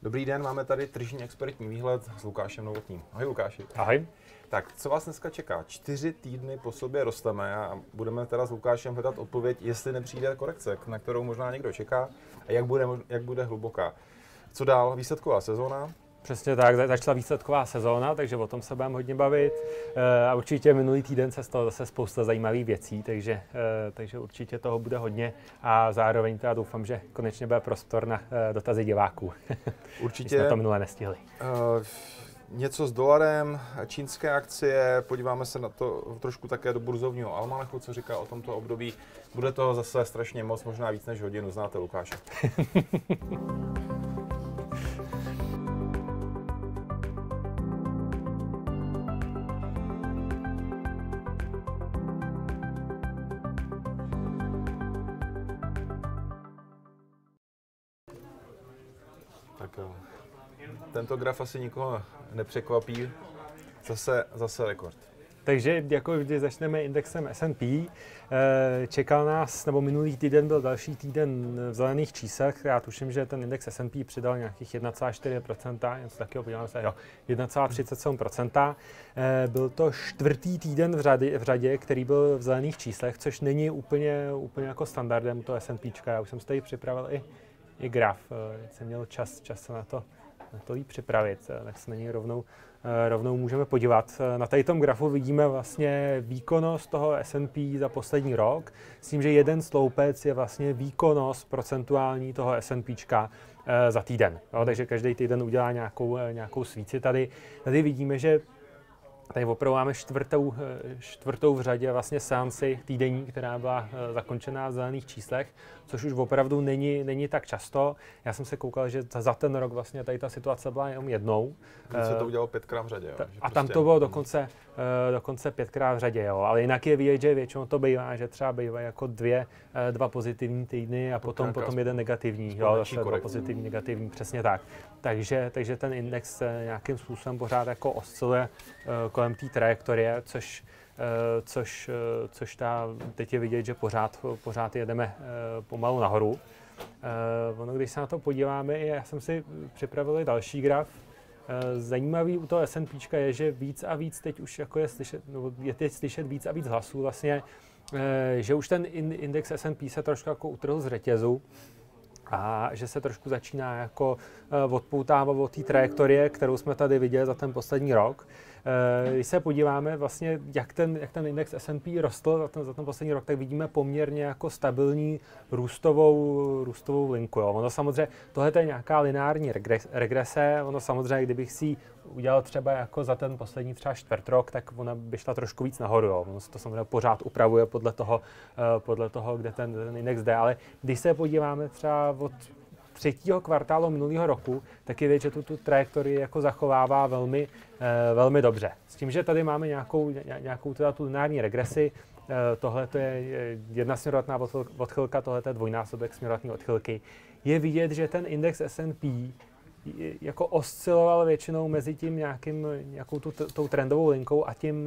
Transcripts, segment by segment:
Dobrý den, máme tady tržní expertní výhled s Lukášem Novotným. Ahoj Lukáši. Ahoj. Tak, co vás dneska čeká? 4 týdny po sobě rosteme a budeme teda s Lukášem hledat odpověď, jestli nepřijde korekce, na kterou možná někdo čeká a jak bude hluboká. Co dál? Výsledková sezóna? Přesně tak, začala výsledková sezóna, takže o tom se budeme hodně bavit. A určitě minulý týden se stalo zase spousta zajímavých věcí, takže určitě toho bude hodně a zároveň teda doufám, že konečně bude prostor na dotazy diváků. Určitě. Jsme to minule nestihli. Něco s dolarem, čínské akcie, podíváme se na to trošku také do burzovního almanachu, co říká o tomto období. Bude toho zase strašně moc, možná víc než hodinu, znáte Lukáše. Tak jo. Tento graf asi nikoho nepřekvapí. Zase rekord. Takže jako vždy začneme indexem S&P. Čekal nás, nebo minulý týden byl další týden v zelených číslech. Já tuším, že ten index S&P přidal nějakých 1,4%, něco takového, podíváme se, jo, 1,37%. Byl to čtvrtý týden v řadě, který byl v zelených číslech, což není úplně jako standardem to S&Pčka. Já už jsem si tady připravil i graf, jsem měl čas se na to líp připravit, tak se na něj rovnou můžeme podívat. Na tady tom grafu vidíme vlastně výkonnost toho S&P za poslední rok, s tím, že jeden sloupec je vlastně výkonnost procentuální toho S&Pčka za týden. Jo, takže každý týden udělá nějakou svíci. Tady vidíme, že tady opravdu máme čtvrtou v řadě vlastně seanci týdenní, která byla zakončená v zelených číslech, což už opravdu není tak často. Já jsem se koukal, že za ten rok vlastně tady ta situace byla jenom jednou. Se to udělalo 5krát v řadě. Jo? A tam to bylo dokonce 5krát v řadě, jo. Ale jinak je vidět, že většinou to bývá, že třeba bývají jako dva pozitivní týdny a potom jeden negativní. Jo, zase dva pozitivní, negativní, přesně tak. Takže ten index nějakým způsobem pořád jako osciluje kolem té trajektorie, což teď je vidět, že pořád jedeme pomalu nahoru. Když se na to podíváme, já jsem si připravil další graf. Zajímavý u toho S&Pčka je, že víc a víc teď už jako je teď slyšet víc a víc hlasů vlastně, že už ten index S&P se trošku jako utrhl z řetězu a že se trošku začíná jako odpoutávat od té trajektorie, kterou jsme tady viděli za ten poslední rok. Když se podíváme vlastně, jak ten index S&P rostl za ten poslední rok, tak vidíme poměrně jako stabilní růstovou linku. Jo. Ono samozřejmě, tohle je nějaká lineární regrese, ono samozřejmě, kdybych si udělal třeba jako za ten poslední třeba čtvrtrok, tak ona by šla trošku víc nahoru. Jo. Ono se to samozřejmě pořád upravuje podle toho, kde ten index jde, ale když se podíváme třeba od třetího kvartálu minulého roku, tak je vidět, že tu trajektorii jako zachovává velmi dobře. S tím, že tady máme nějakou teda tu lineární regresi, tohle to je jedna směrodatná odchylka, tohle je dvojnásobek směrodatné odchylky. Je vidět, že ten index S&P jako osciloval většinou mezi tím nějakou tou trendovou linkou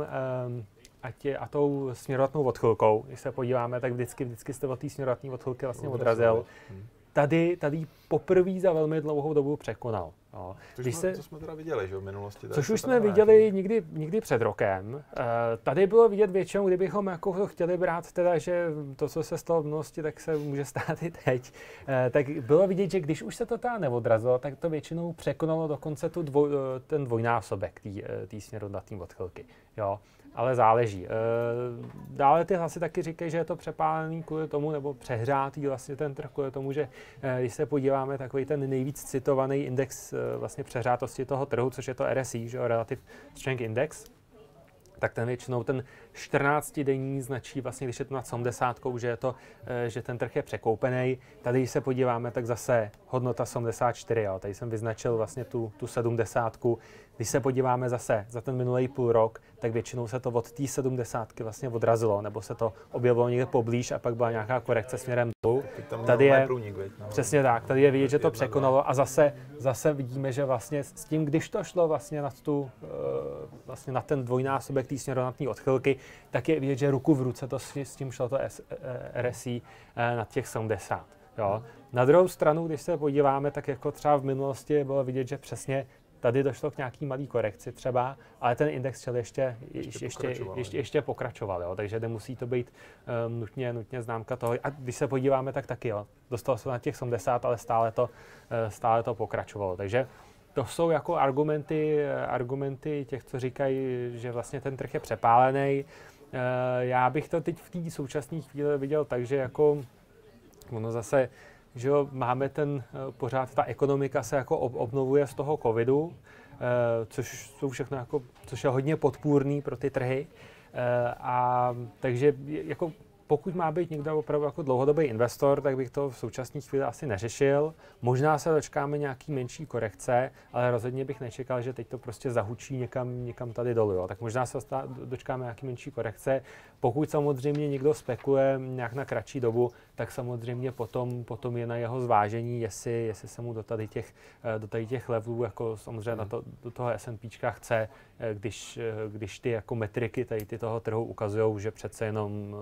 a tou směrodatnou odchylkou. Když se podíváme, tak vždycky jste od té směrodatné odchylky vlastně odrazil. Tady poprvé za velmi dlouhou dobu překonal. No. To jsme teda viděli, že v minulosti. Což už jsme viděli někdy před rokem. Tady bylo vidět většinou, kdybychom jako chtěli brát teda, že to, co se stalo v minulosti, tak se může stát i teď. Tak bylo vidět, že když už se to teda neodrazilo, tak to většinou překonalo dokonce ten dvojnásobek té směrodatné odchylky. Jo. Ale záleží. Dále ty hlasy taky říkají, že je to přepálený kvůli tomu, nebo přehrátý vlastně ten trh kvůli tomu, že když se podíváme, takový ten nejvíc citovaný index vlastně přehrátosti toho trhu, což je to RSI, že Relative Strength Index, tak ten většinou ten 14-denní značí vlastně, když je to nad 70, že ten trh je překoupený. Tady, když se podíváme, tak zase hodnota 74, jo. Tady jsem vyznačil vlastně tu 70. Když se podíváme zase za ten minulý půl rok, tak většinou se to od té 70 vlastně odrazilo, nebo se to objevilo někde poblíž a pak byla nějaká korekce směrem dolů. Tady je přesně tak, tady je vidět, že to překonalo a zase vidíme, že vlastně s tím, když to šlo vlastně na ten dvojnásobek té směrodatné odchylky, tak je vidět, že ruku v ruce to s tím šlo to RSI nad těch 70. Jo. Na druhou stranu, když se podíváme, tak jako třeba v minulosti bylo vidět, že přesně tady došlo k nějaký malý korekci třeba, ale ten index šel ještě pokračoval, jo. Takže nemusí to být nutně známka toho. A když se podíváme, tak taky, jo. Dostalo se na těch 70, ale stále to pokračovalo. Takže to jsou jako argumenty těch, co říkají, že vlastně ten trh je přepálený. Já bych to teď v té současné chvíli viděl tak, že jako ono zase, že jo, máme pořád ta ekonomika se jako obnovuje z toho covidu, což je hodně podpůrný pro ty trhy. A takže jako pokud má být někdo opravdu jako dlouhodobý investor, tak bych to v současné chvíli asi neřešil. Možná se dočkáme nějaký menší korekce, ale rozhodně bych nečekal, že teď to prostě zahučí někam tady dolů. Jo. Tak možná se dočkáme nějaký menší korekce. Pokud samozřejmě někdo spekuluje nějak na kratší dobu, tak samozřejmě potom je na jeho zvážení, jestli se mu do tady těch levelů, jako samozřejmě do toho S&Pčka chce, když ty jako metriky tady toho trhu ukazují, že přece jenom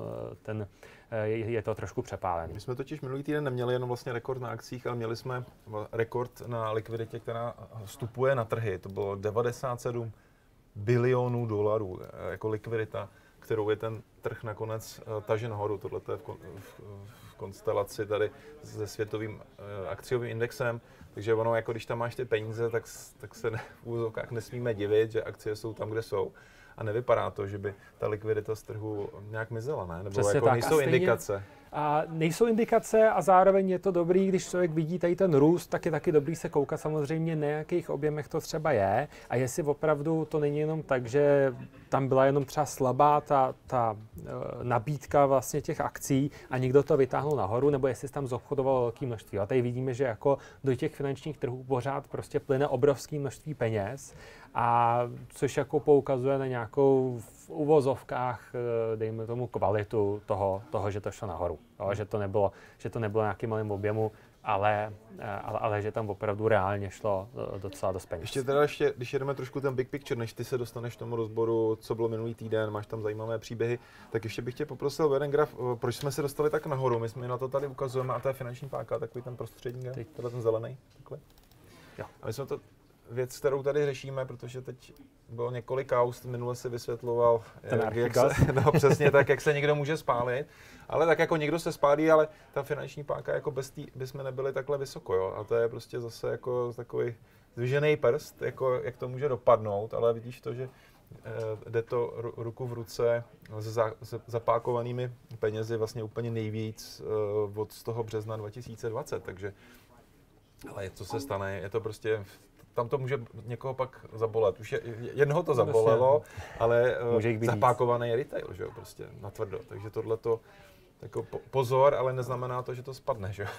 je to trošku přepálený. My jsme totiž minulý týden neměli jenom vlastně rekord na akcích, ale měli jsme rekord na likviditě, která vstupuje na trhy. To bylo 97 bilionů dolarů jako likvidita, kterou je ten trh nakonec tažen nahoru. Tohle je v konstelaci tady se světovým akciovým indexem. Takže ono, jako když tam máš ty peníze, tak se v úzovkách nesmíme divit, že akcie jsou tam, kde jsou. A nevypadá to, že by ta likvidita z trhu nějak mizela, ne? Nebo přesně jako tak, nejsou indikace. A nejsou indikace a zároveň je to dobrý, když člověk vidí tady ten růst, tak je taky dobrý se koukat samozřejmě na jakých objemech to třeba je a jestli opravdu to není jenom tak, že tam byla jenom třeba slabá ta nabídka vlastně těch akcí a někdo to vytáhnul nahoru, nebo jestli tam zobchodovalo velké množství. A tady vidíme, že jako do těch finančních trhů pořád prostě plyne obrovské množství peněz, a což jako poukazuje na nějakou v uvozovkách, dejme tomu, kvalitu toho, že to šlo nahoru. Jo, že to nebylo nějakým malým objemu, ale že tam opravdu reálně šlo docela dost peněz. Ještě, když jedeme trošku ten big picture, než ty se dostaneš k tomu rozboru, co bylo minulý týden, máš tam zajímavé příběhy, tak ještě bych tě poprosil o jeden graf, proč jsme se dostali tak nahoru, my jsme na to tady ukazujeme, a to je finanční páka, takový ten prostřední graf, ten zelený, takhle. Jo. A my jsme to věc, kterou tady řešíme, protože teď bylo několik kauz, minule si vysvětloval, přesně tak, jak se někdo může spálit, ale tak jako někdo se spálí, ale ta finanční páka, jako bez té bychom nebyli takhle vysoko, jo, a to je prostě zase jako takový zdvižený prst, jako jak to může dopadnout, ale vidíš to, že jde to ruku v ruce se zapákovanými penězi vlastně úplně nejvíc od toho března 2020, takže ale co se stane, je to prostě, tam to může někoho pak zabolet. Už jednoho to zabolelo, ale zapákovaný je retail, že jo, prostě natvrdo. Takže tohleto jako pozor, ale neznamená to, že to spadne, že jo.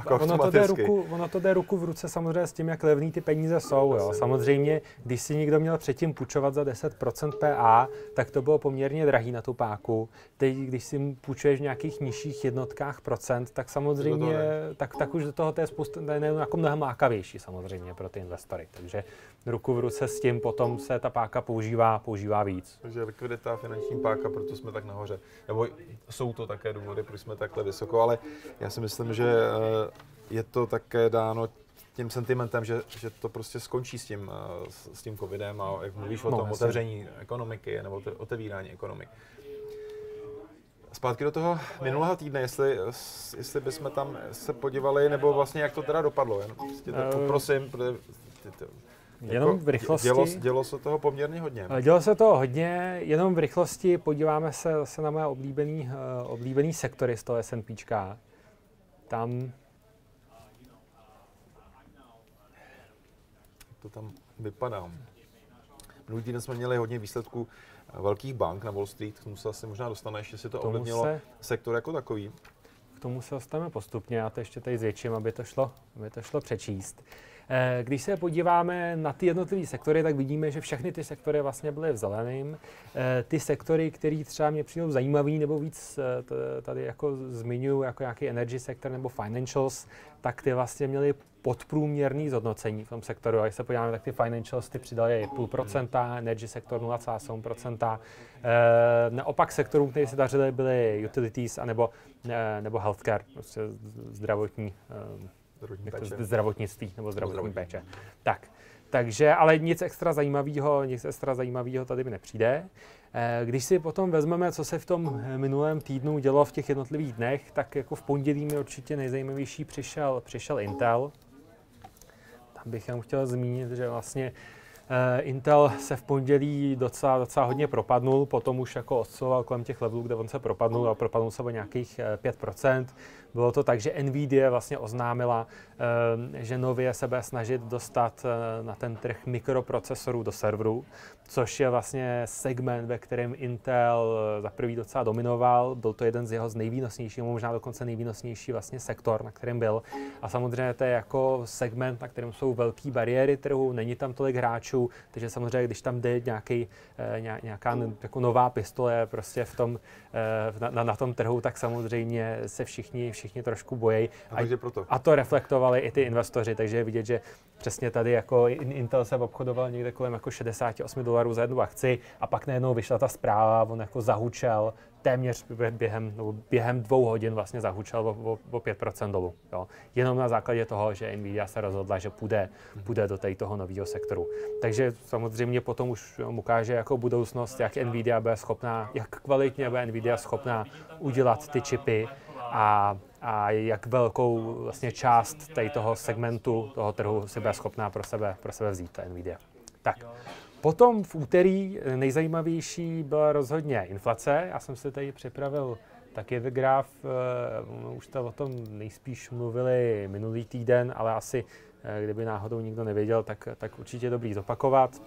Ono to jde ruku v ruce samozřejmě s tím, jak levný ty peníze jsou, jo. Samozřejmě, když si někdo měl předtím půjčovat za 10% PA, tak to bylo poměrně drahý na tu páku. Teď, když si půjčuješ v nějakých nižších jednotkách procent, tak samozřejmě, tak už do toho to je jako mnohem lákavější samozřejmě pro ty investory. Takže ruku v ruce s tím potom se ta páka používá víc. Takže likvidita, finanční páka, proto jsme tak nahoře. Nebo jsou to také důvody, proč jsme takhle vysoko, ale já si myslím, že je to také dáno tím sentimentem, že to prostě skončí s tím covidem a jak mluvíš o tom otevření ekonomiky nebo otevírání ekonomik. Zpátky do toho minulého týdne, jestli bychom tam se podívali, nebo vlastně jak to teda dopadlo, jen prostě poprosím, protože jenom v rychlosti. Dělo se toho poměrně hodně. Dělo se toho hodně, jenom v rychlosti podíváme se zase na moje oblíbený sektory z toho S&Pčka. Tam to tam vypadá. Minulý týden jsme měli hodně výsledků velkých bank na Wall Street, k tomu se asi možná dostaneš, jestli to ovlivnilo sektor jako takový. K tomu se dostaneme postupně, já to ještě tady zvětším, aby to šlo přečíst. Když se podíváme na ty jednotlivé sektory, tak vidíme, že všechny ty sektory vlastně byly v zeleném. Ty sektory, které třeba mě přijdou zajímavý nebo víc tady jako zmiňuji, jako nějaký energy sektor nebo financials, tak ty vlastně měly podprůměrný zhodnocení v tom sektoru. A když se podíváme, tak ty financials ty přidali 0,5%, energy sektor 0,7%. Naopak sektorům, které se dařily, byly utilities nebo healthcare, prostě zdravotnictví nebo zdravotní péče. Takže, ale nic extra zajímavého tady mi nepřijde. Když si potom vezmeme, co se v tom minulém týdnu dělo v těch jednotlivých dnech, tak jako v pondělí mi určitě nejzajímavější přišel Intel. Tam bych jenom chtěl zmínit, že vlastně Intel se v pondělí docela hodně propadnul, potom už jako osciloval kolem těch levelů, kde on se propadnul a propadnul se o nějakých 5%. Bylo to tak, že Nvidia vlastně oznámila, že nově se bude snažit dostat na ten trh mikroprocesorů do serverů, což je vlastně segment, ve kterém Intel za prvý docela dominoval. Byl to jeden z jeho nejvýnosnějších, možná dokonce nejvýnosnější vlastně sektor, na kterém byl. A samozřejmě to je jako segment, na kterém jsou velké bariéry trhu, není tam tolik hráčů, takže samozřejmě, když tam jde nějaká jako nová pistole prostě na tom trhu, tak samozřejmě se všichni trošku bojí. A to reflektovali i ty investoři, takže je vidět, že přesně tady jako Intel se obchodoval někde kolem jako $68 za jednu akci a pak najednou vyšla ta zpráva, on jako zahučel téměř během 2 hodin vlastně zahučel o 5% dolů. Jo. Jenom na základě toho, že Nvidia se rozhodla, že půjde do toho nového sektoru. Takže samozřejmě potom už ukáže jako budoucnost, jak Nvidia bude schopná, jak kvalitně bude Nvidia schopná udělat ty čipy a jak velkou vlastně část toho segmentu toho trhu si bude schopná pro sebe vzít ta Nvidia. Tak. Potom v úterý nejzajímavější byla rozhodně inflace. Já jsem si tady připravil taky graf, už jste o tom nejspíš mluvili minulý týden, ale asi kdyby náhodou nikdo nevěděl, tak určitě je dobrý zopakovat.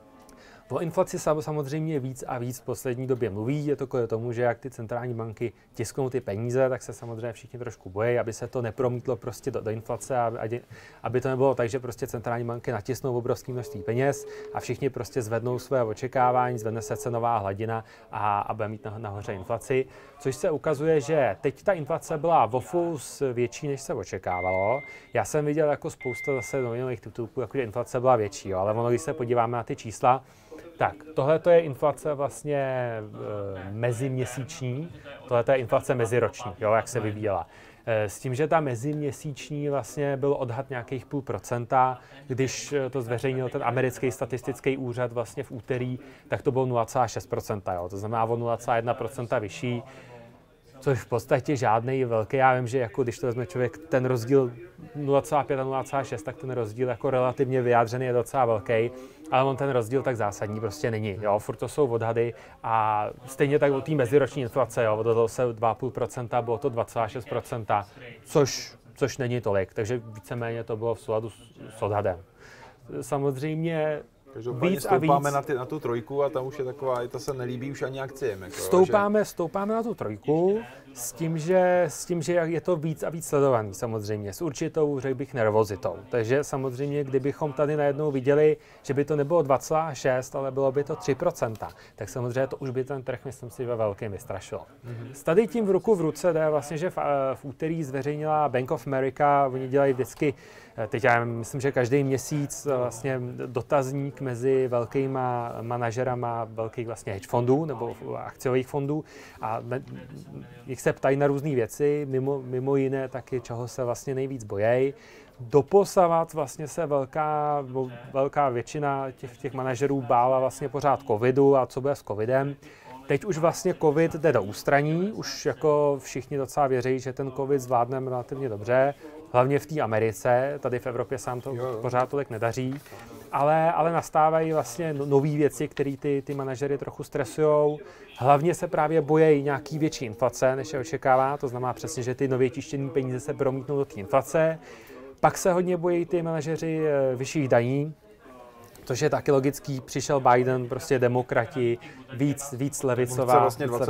O inflaci samozřejmě víc a víc v poslední době mluví. Je to kvůli tomu, že jak ty centrální banky tisknou ty peníze, tak se samozřejmě všichni trošku bojí, aby se to nepromítlo prostě do inflace, aby to nebylo tak, že prostě centrální banky natisnou obrovské množství peněz a všichni prostě zvednou své očekávání, zvedne se cenová hladina a bude mít nahoře inflaci. Což se ukazuje, že teď ta inflace byla o fous větší, než se očekávalo. Já jsem viděl jako spousta zase novinových titulků, jakože inflace byla větší, jo, ale ono, když se podíváme na ty čísla, tak, tohle to je inflace vlastně meziměsíční, tohle je inflace meziroční, jo, jak se vyvíjela. S tím, že ta meziměsíční vlastně byl odhad nějakých 0,5%, když to zveřejnil ten americký statistický úřad vlastně v úterý, tak to bylo 0,6%, jo, to znamená o 0,1% vyšší, což v podstatě žádný velký. Já vím, že jako když to vezme člověk, ten rozdíl 0,5 a 0,6, tak ten rozdíl jako relativně vyjádřený je docela velký, ale on ten rozdíl tak zásadní prostě není. Jo? Furt to jsou odhady a stejně tak o té meziroční inflace, jo? Odhadlo se 2,5%, bylo to 2,6%, což není tolik, takže víceméně to bylo v souladu s odhadem. Samozřejmě víc stoupáme na tu trojku a tam už je taková, to se nelíbí už ani akciem. Jako, stoupáme na tu trojku s tím, že je to víc a víc sledovaný samozřejmě, s určitou, řekl bych, nervozitou. Takže samozřejmě, kdybychom tady najednou viděli, že by to nebylo 2,6, ale bylo by to 3%, tak samozřejmě to už by ten trh, myslím si, ve velkém vystrašilo. S tady tím v ruku v ruce jde vlastně, že v úterý zveřejnila Bank of America, oni dělají vždycky, teď já myslím, že každý měsíc vlastně dotazník mezi velkýma manažerama velkých vlastně hedge fondů nebo akciových fondů a jich se ptají na různé věci, mimo jiné taky, čeho se vlastně nejvíc bojejí. Doposavat vlastně se velká většina těch manažerů bála vlastně pořád covidu a co bude s covidem. Teď už vlastně covid jde do ústraní, už jako všichni docela věří, že ten covid zvládneme relativně dobře, hlavně v té Americe, tady v Evropě se nám to pořád tolik nedaří, ale nastávají vlastně nové věci, které ty manažery trochu stresujou. Hlavně se právě bojejí nějaký větší inflace, než je očekává, to znamená přesně, že ty nově tištěné peníze se promítnou do té inflace. Pak se hodně bojí ty manažeři vyšších daní, což je taky logický, přišel Biden, prostě demokrati, víc levicová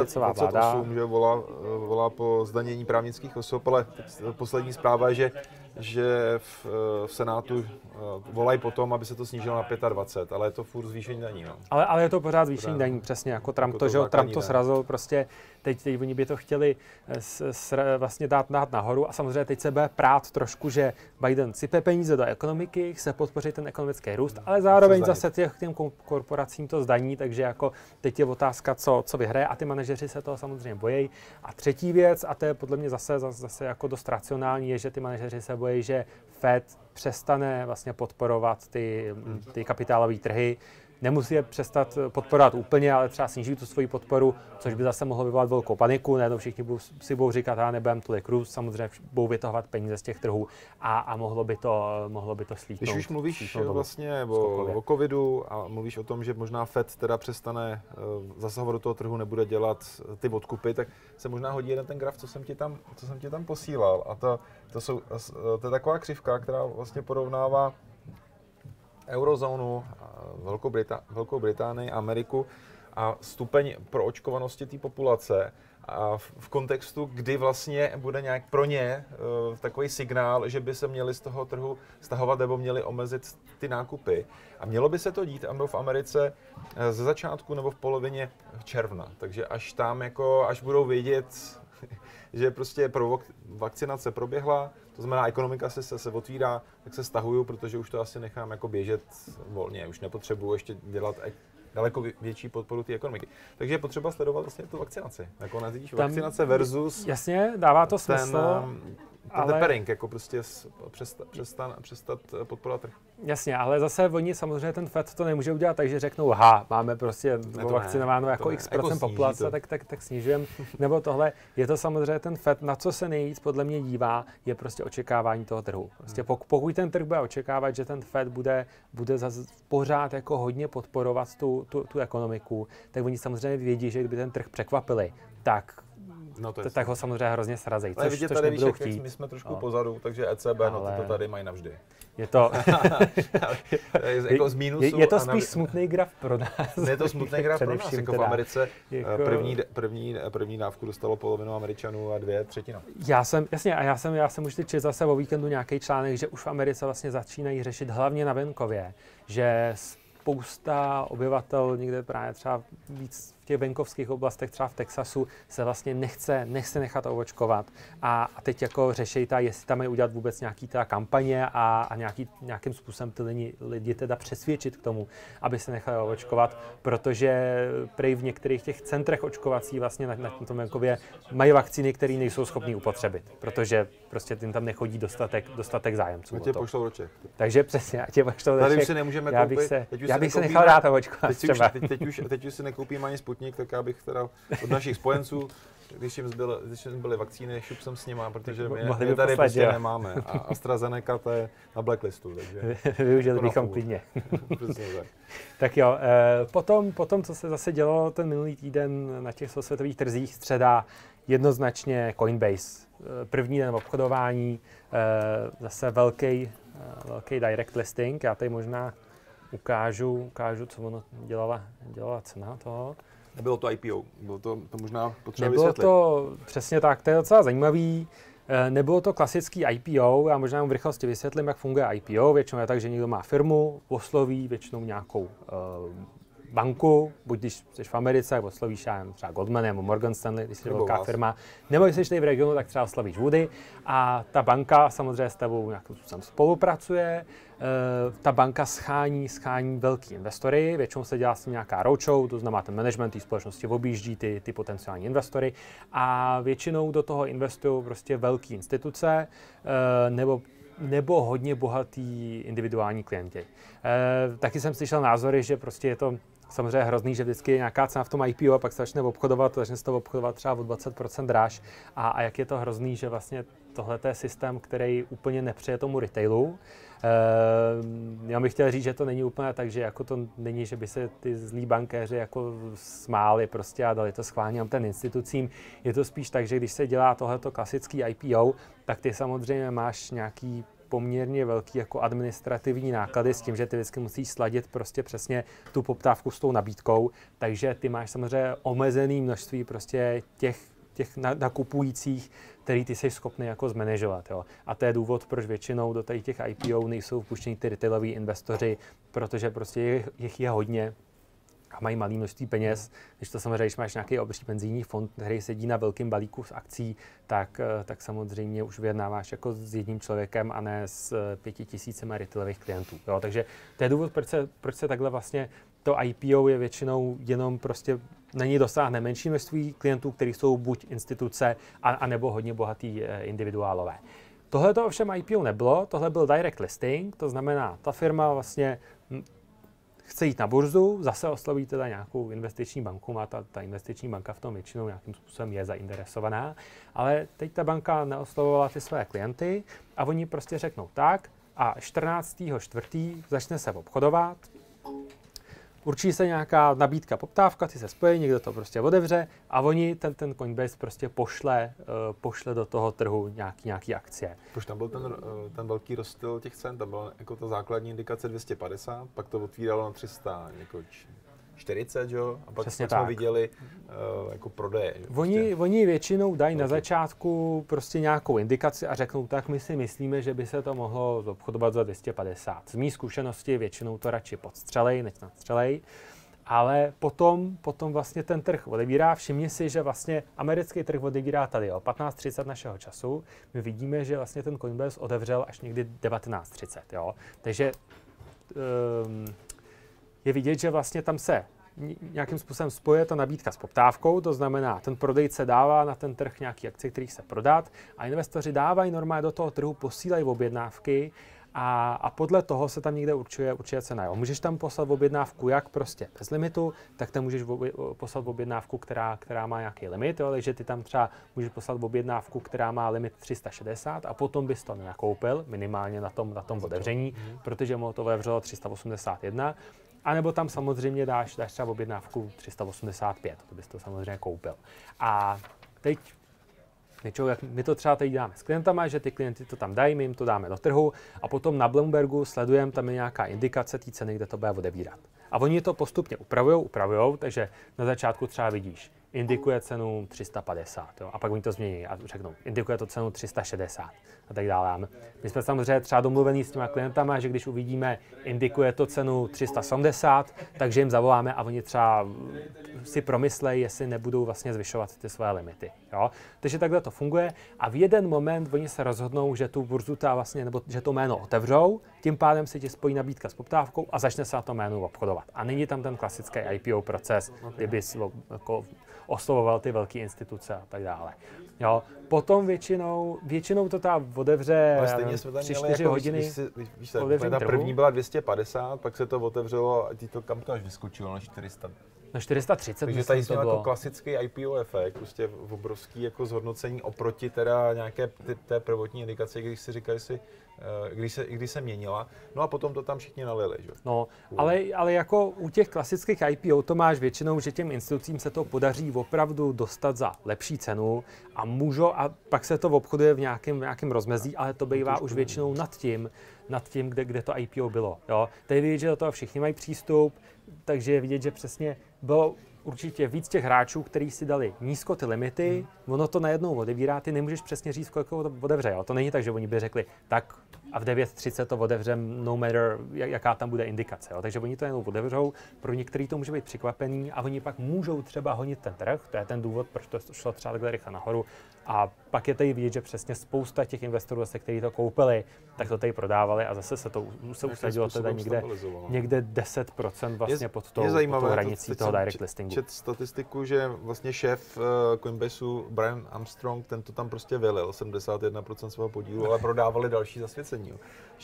vláda. Že volá po zdanění právnických osob, ale poslední zpráva je, že že v Senátu volají potom, aby se to snížilo na 25, ale je to furt zvýšení daní. No. Ale je to pořád zvýšení daní, přesně jako Trump Trump to srazil, prostě teď oni by to chtěli vlastně dát nahoru a samozřejmě teď se bude prát trošku, že Biden sype peníze do ekonomiky, chce podpořit ten ekonomický růst, ale zároveň zase těm korporacím to zdaní, takže jako teď je otázka, co vyhraje a ty manažeři se toho samozřejmě bojí. A třetí věc, a to je podle mě zase jako dost racionální, je, že ty manažeři se bojí, že Fed přestane vlastně podporovat ty kapitálové trhy. Nemusí je přestat podporovat úplně, ale třeba sníží tu svoji podporu, což by zase mohlo vyvolat velkou paniku. Najednou všichni si budou říkat, nebudeme tolik růst, samozřejmě budou vytahovat peníze z těch trhů a mohlo by to slítnout. Když už mluvíš vlastně o covidu a mluvíš o tom, že možná Fed teda přestane zasahovat do toho trhu, nebude dělat ty odkupy, tak se možná hodí jeden ten graf, co jsem ti tam posílal. A to je taková křivka, která vlastně porovnává eurozónu, Velkou Británii, Ameriku a stupeň proočkovanosti té populace a v kontextu, kdy vlastně bude nějak pro ně takový signál, že by se měli z toho trhu stahovat nebo měli omezit ty nákupy. A mělo by se to dít v Americe ze začátku nebo v polovině června. Takže až tam až budou vědět, že prostě vakcinace proběhla, to znamená, ekonomika se otvírá, tak se stahuju, protože už to asi nechám jako běžet volně, už nepotřebuji ještě dělat daleko větší podporu té ekonomiky. Takže je potřeba sledovat vlastně tu vakcinaci. Nakonec vidíš vakcinace versus jasně, dává to smysl, ale tapering, jako prostě přestat podporovat trh. Jasně, ale zase oni samozřejmě ten Fed to nemůže udělat, takže řeknou, máme prostě vakcinováno jako x% populace, tak snižujeme. Nebo tohle, je to samozřejmě ten Fed, na co se nejvíc podle mě dívá, je prostě očekávání toho trhu. Prostě pokud ten trh bude očekávat, že ten Fed bude pořád jako hodně podporovat tu ekonomiku, tak oni samozřejmě vědí, že kdyby ten trh překvapili, tak ho samozřejmě hrozně srazejí, což nebudou chtít. My jsme trošku pozadu, takže ECB ty to tady mají navždy. Je to jako z mínusu. Je to spíš smutný graf pro nás. Je to smutný graf pro nás, jako v Americe první dávku dostalo polovinu Američanů a 2/3. Já jsem už teď četl zase o víkendu nějaký článek, že už v Americe vlastně začínají řešit hlavně na venkově, že spousta obyvatel někde právě třeba víc v těch venkovských oblastech, třeba v Texasu, se vlastně nechce nechat očkovat. A teď jako řeší jestli tam mají udělat vůbec nějaký kampaně a nějakým způsobem ty lidi teda přesvědčit k tomu, aby se nechali očkovat, protože prej v některých těch centrech očkovací vlastně na tom venkově mají vakcíny, které nejsou schopní upotřebit, protože prostě tím tam nechodí dostatek zájemců. Tě pošlou do Čech. Takže přesně, tě pošlou do Čech. Tady už si nemůžeme koupit. Já bych se nechal dát očkovat třeba. Teď už si nekoupím ani Sputnik, tak já bych teda od našich spojenců, když jim byly vakcíny, šup jsem s nima, protože my tady prostě nemáme. A AstraZeneca to je na blacklistu, takže využili bychom klidně. Tak jo, potom, co se zase dělo ten minulý týden na těch celosvětových trzích, středa, jednoznačně Coinbase. První den obchodování, zase velký direct listing. Já tady možná ukážu, co ono dělala cena toho. Nebylo to IPO, bylo to možná potřeba vysvětlit. Nebylo to přesně tak, to je docela zajímavý. Nebylo to klasický IPO, já možná v rychlosti vysvětlím, jak funguje IPO. Většinou je tak, že někdo má firmu, osloví většinou nějakou banku, buď když jsi v Americe, tak oslovíš třeba Goldman nebo Morgan Stanley, když jsi velká firma, nebo když jsi tady v regionu, tak třeba oslovíš Woody a ta banka samozřejmě s tebou nějakým způsobem spolupracuje. Ta banka schání velký investory, většinou se dělá s tím nějaká roadshow, to znamená ten management té společnosti objíždí ty potenciální investory a většinou do toho investují prostě velké instituce nebo hodně bohatý individuální klienti. Taky jsem slyšel názory, že prostě je to samozřejmě hrozný, že vždycky je nějaká cena v tom IPO a pak se začne se to obchodovat třeba o 20% dráž a jak je to hrozný, že vlastně tohle je systém, který úplně nepřeje tomu retailu. Já bych chtěl říct, že to není úplně tak, že jako to není, že by se ty zlí bankéři jako smáli prostě a dali to schválně ten institucím. Je to spíš tak, že když se dělá tohleto klasický IPO, tak ty samozřejmě máš nějaký poměrně velký jako administrativní náklady s tím, že ty vždycky musíš sladit prostě přesně tu poptávku s tou nabídkou, takže ty máš samozřejmě omezený množství prostě těch těch nakupujících, který ty jsi schopný jako zmanažovat. Jo. A to je důvod, proč většinou do těch IPO nejsou vpuštěni ty retailoví investoři, protože prostě jich je hodně a mají malé množství peněz. Když to samozřejmě, když máš nějaký obří penzijní fond, který sedí na velkém balíku z akcí, tak samozřejmě už vyjednáváš jako s jedním člověkem a ne s 5000 retailových klientů. Jo. Takže to je důvod, proč se takhle vlastně to IPO je většinou jenom prostě na něj dosáhne menší množství klientů, kteří jsou buď instituce, anebo hodně bohatý individuálové. Tohle to ovšem IPO nebylo, tohle byl direct listing, to znamená, ta firma vlastně chce jít na burzu, zase osloví teda nějakou investiční banku, má ta investiční banka v tom většinou nějakým způsobem je zainteresovaná, ale teď ta banka neoslovovala ty své klienty a oni prostě řeknou tak a 14.4. začne se obchodovat, určí se nějaká nabídka, poptávka, ty se spojí, někdo to prostě otevře a oni ten Coinbase prostě pošle do toho trhu nějaký akcie. Proč tam byl ten velký rozstyl těch cen, tam byla jako ta základní indikace 250, pak to otvíralo na 340, jo? A pak jsme viděli jako prodeje. Oni většinou dají na začátku prostě nějakou indikaci a řeknou, tak my si myslíme, že by se to mohlo obchodovat za 250. Z mý zkušenosti většinou to radši podstřelej, než nadstřelej. Ale potom vlastně ten trh odebírá. Všimni si, že vlastně americký trh odebírá tady o 15:30 našeho času. My vidíme, že vlastně ten Coinbase otevřel až někdy 19:30. Jo? Takže je vidět, že vlastně tam se nějakým způsobem spojuje ta nabídka s poptávkou, to znamená, ten prodejce dává na ten trh nějaký akcie, který chce prodat a investoři dávají normálně do toho trhu, posílají objednávky a podle toho se tam někde určuje cena. Jo. Můžeš tam poslat objednávku jak prostě bez limitu, tak tam můžeš poslat objednávku, která má nějaký limit, jo, takže ty tam třeba můžeš poslat objednávku, která má limit 360 a potom bys to nenakoupil, minimálně na tom otevření, protože mu to otevřelo 381. A nebo tam samozřejmě dáš třeba objednávku 385, to bys to samozřejmě koupil. A teď jak my to třeba teď děláme s klientama, že ty klienty to tam dají, my jim to dáme do trhu a potom na Bloombergu sledujeme, tam je nějaká indikace té ceny, kde to bude odebírat. A oni to postupně upravujou, takže na začátku třeba vidíš, indikuje cenu 350, jo, a pak oni to změní a řeknou, indikuje to cenu 360 a tak dále. My jsme samozřejmě třeba domluvení s těma klientama, že když uvidíme, indikuje to cenu 370, takže jim zavoláme a oni třeba si promyslejí, jestli nebudou vlastně zvyšovat ty své limity. Jo. Takže takhle to funguje a v jeden moment oni se rozhodnou, že tu burzu nebo že to jméno otevřou, tím pádem se ti spojí nabídka s poptávkou a začne se na to jméno obchodovat. A není tam ten klasický IPO proces, kdyby jako oslovoval ty velké instituce a tak dále. Jo. Potom většinou to tam otevře 3-4 hodiny. Víš, ta první byla 250, pak se to otevřelo a to kam to až vyskočilo na 400. Na 430. Takže tady jsme jako klasický IPO efekt, prostě obrovský jako zhodnocení oproti teda nějaké té prvotní indikaci, když si říkali když se měnila. No a potom to tam všichni nalili, že? No, ale jako u těch klasických IPO to máš většinou, že těm institucím se to podaří opravdu dostat za lepší cenu a pak se to obchoduje v nějakém rozmezí, ale to bývá už většinou nad tím, kde to IPO bylo. Jo? Tady vidět, že do toho všichni mají přístup, takže je vidět, že přesně bylo určitě víc těch hráčů, kteří si dali nízko ty limity, ono to najednou odevírá, ty nemůžeš přesně říct, kolik to otevře. Jo? To není tak, že oni by řekli, tak a v 9:30 to otevřem, no matter, jaká tam bude indikace. Jo? Takže oni to jenom otevřou, pro některý to může být překvapení a oni pak můžou třeba honit ten trh, to je ten důvod, proč to šlo třeba takhle rychle nahoru. A pak je tady vidět, že přesně spousta těch investorů, kteří to koupili, tak to tady prodávali a zase se usadilo teda někde 10% vlastně pod tou hranicí toho direct listingu. Čet statistiku, že vlastně šéf Coinbaseu Brian Armstrong, ten to tam prostě vylil 71% svého podílu, ale prodávali další zasvěcení.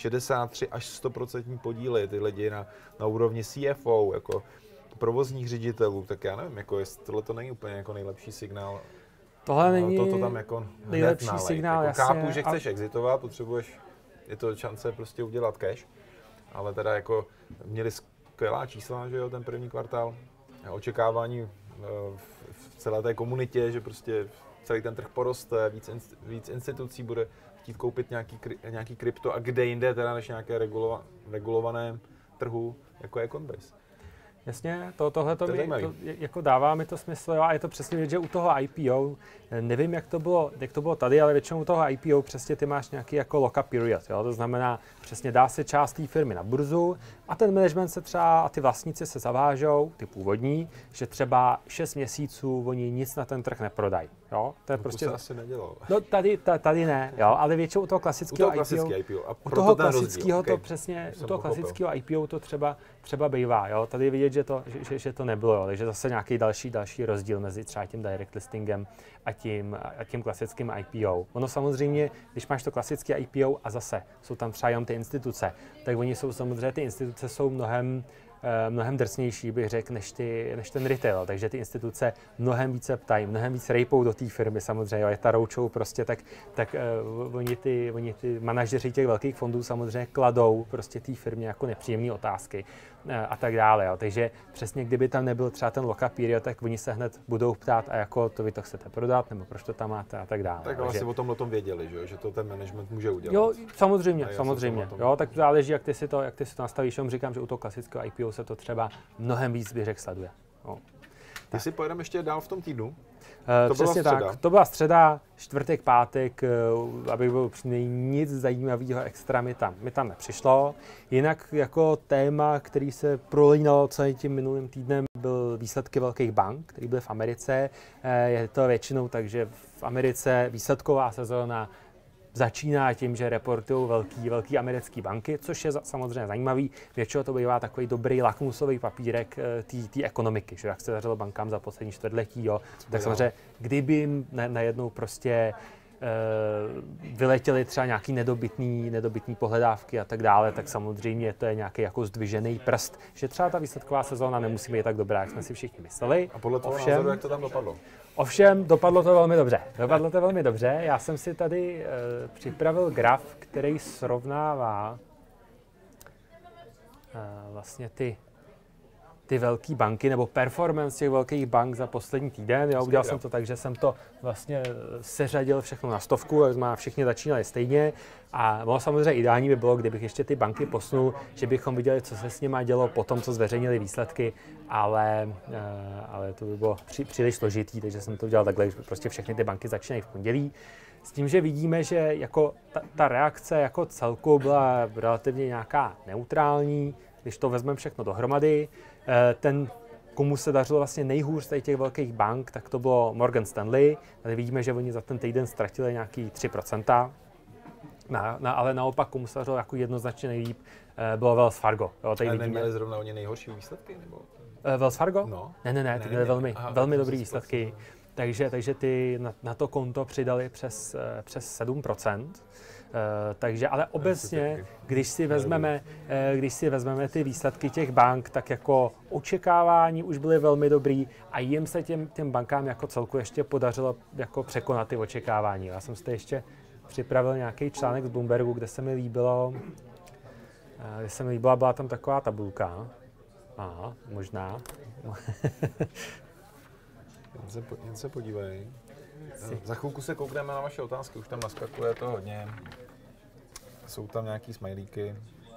63 až 100% podíly ty lidi na úrovni CFO, jako provozních ředitelů, tak já nevím, jako tohle to není úplně jako nejlepší signál. Tohle není to tam jako nejlepší signál, jako chápu, že chceš exitovat, je to šance prostě udělat cash, ale teda jako měli skvělá čísla, že jo, ten první kvartál, očekávání v celé té komunitě, že prostě celý ten trh poroste, víc institucí bude chtít koupit nějaký krypto a kde jinde teda než nějaké regulované trhu, jako je Coinbase. Jasně, tohle to jako dává mi to smysl, jo, a je to přesně vidět, že u toho IPO, nevím, jak to bylo tady, ale většinou u toho IPO přesně ty máš nějaký jako lock-up period, jo, to znamená, přesně dá se část té firmy na burzu a ten management se třeba a ty vlastníci se zavážou, ty původní, že třeba 6 měsíců oni nic na ten trh neprodají, jo, to je prostě... To se asi nedělo. No tady ne, jo, ale většinou u toho klasického IPO, u toho klasického to přesně, u toho klasického IPO to třeba bývá, jo, tady je vidět, že to nebylo, jo. Takže zase nějaký další rozdíl mezi třeba tím direct listingem a tím klasickým IPO. Ono samozřejmě, když máš to klasické IPO a zase jsou tam třeba jenom ty instituce, tak oni jsou samozřejmě, ty instituce jsou mnohem drsnější, bych řekl, než ten retail. Takže ty instituce mnohem více ptají, mnohem víc rejpou do té firmy samozřejmě, je ta roučou prostě, tak oni ty manažeři těch velkých fondů samozřejmě kladou prostě té firmě jako nepříjemné otázky a tak dále. Jo. Takže přesně kdyby tam nebyl třeba ten lock-up period, tak oni se hned budou ptát, a jako to vy to chcete prodat, nebo proč to tam máte a tak dále. Tak ale asi o tomhle věděli, že to ten management může udělat. Jo, samozřejmě. Jo, tak záleží, jak ty si to nastavíš. Jenom říkám, že u toho klasického IPO se to třeba mnohem víc, bych řekl, sleduje. Jo. Ty si pojedeme ještě dál v tom týdnu? Přesně tak. To byla středa, čtvrtek, pátek, abych byl upřímný, nic zajímavého extra mi tam nepřišlo. Jinak jako téma, který se prolínalo celým tím minulým týdnem, byl výsledky velkých bank, které byly v Americe. Je to většinou tak, že v Americe výsledková sezóna začíná tím, že reportují velký americké banky, což je samozřejmě zajímavý. Většinou to bývá takový dobrý lakmusový papírek té ekonomiky, že jak se dařilo bankám za poslední čtvrtletí, jo. Tak samozřejmě, kdyby jim najednou prostě vyletěly třeba nějaký nedobytný pohledávky a tak dále, tak samozřejmě to je nějaký jako zdvižený prst, že třeba ta výsledková sezóna nemusí být tak dobrá, jak jsme si všichni mysleli. A podle toho názoru, jak to tam dopadlo? Ovšem, dopadlo to velmi dobře. Já jsem si tady připravil graf, který srovnává vlastně ty velké banky, nebo performance těch velkých bank za poslední týden. Jo, udělal jsem to tak, že jsem to vlastně seřadil všechno na 100, jak jsme všichni začínali stejně. A samozřejmě ideální by bylo, kdybych ještě ty banky posunul, že bychom viděli, co se s nimi dělo po tom, co zveřejnili výsledky, ale to by bylo příliš složitý, takže jsem to udělal takhle, že prostě všechny ty banky začínají v pondělí. S tím, že vidíme, že jako ta reakce jako celku byla relativně nějaká neutrální, když to vezmeme všechno dohromady. Ten, komu se dařilo vlastně nejhůř z těch velkých bank, tak to bylo Morgan Stanley. Tady vidíme, že oni za ten týden ztratili nějaký 3%. Ale naopak, komu se dařilo jako jednoznačně nejlíp, bylo Wells Fargo. Jo, tady vidíme. Neměli zrovna oni nejhorší výsledky? Nebo? Wells Fargo? No. Ne, ty měli velmi dobrý výsledky. Takže ty na to konto přidali přes 7%. Takže ale obecně, když si vezmeme ty výsledky těch bank, tak jako očekávání už byly velmi dobrý a jim se těm bankám jako celku ještě podařilo jako překonat ty očekávání. Já jsem si ještě připravil nějaký článek z Bloombergu, kde se mi líbila, byla tam taková tabulka. Aha, možná. Jen se podívej. Za chvilku se koukneme na vaše otázky, už tam naskakuje to hodně. Jsou tam nějaký smajlíky.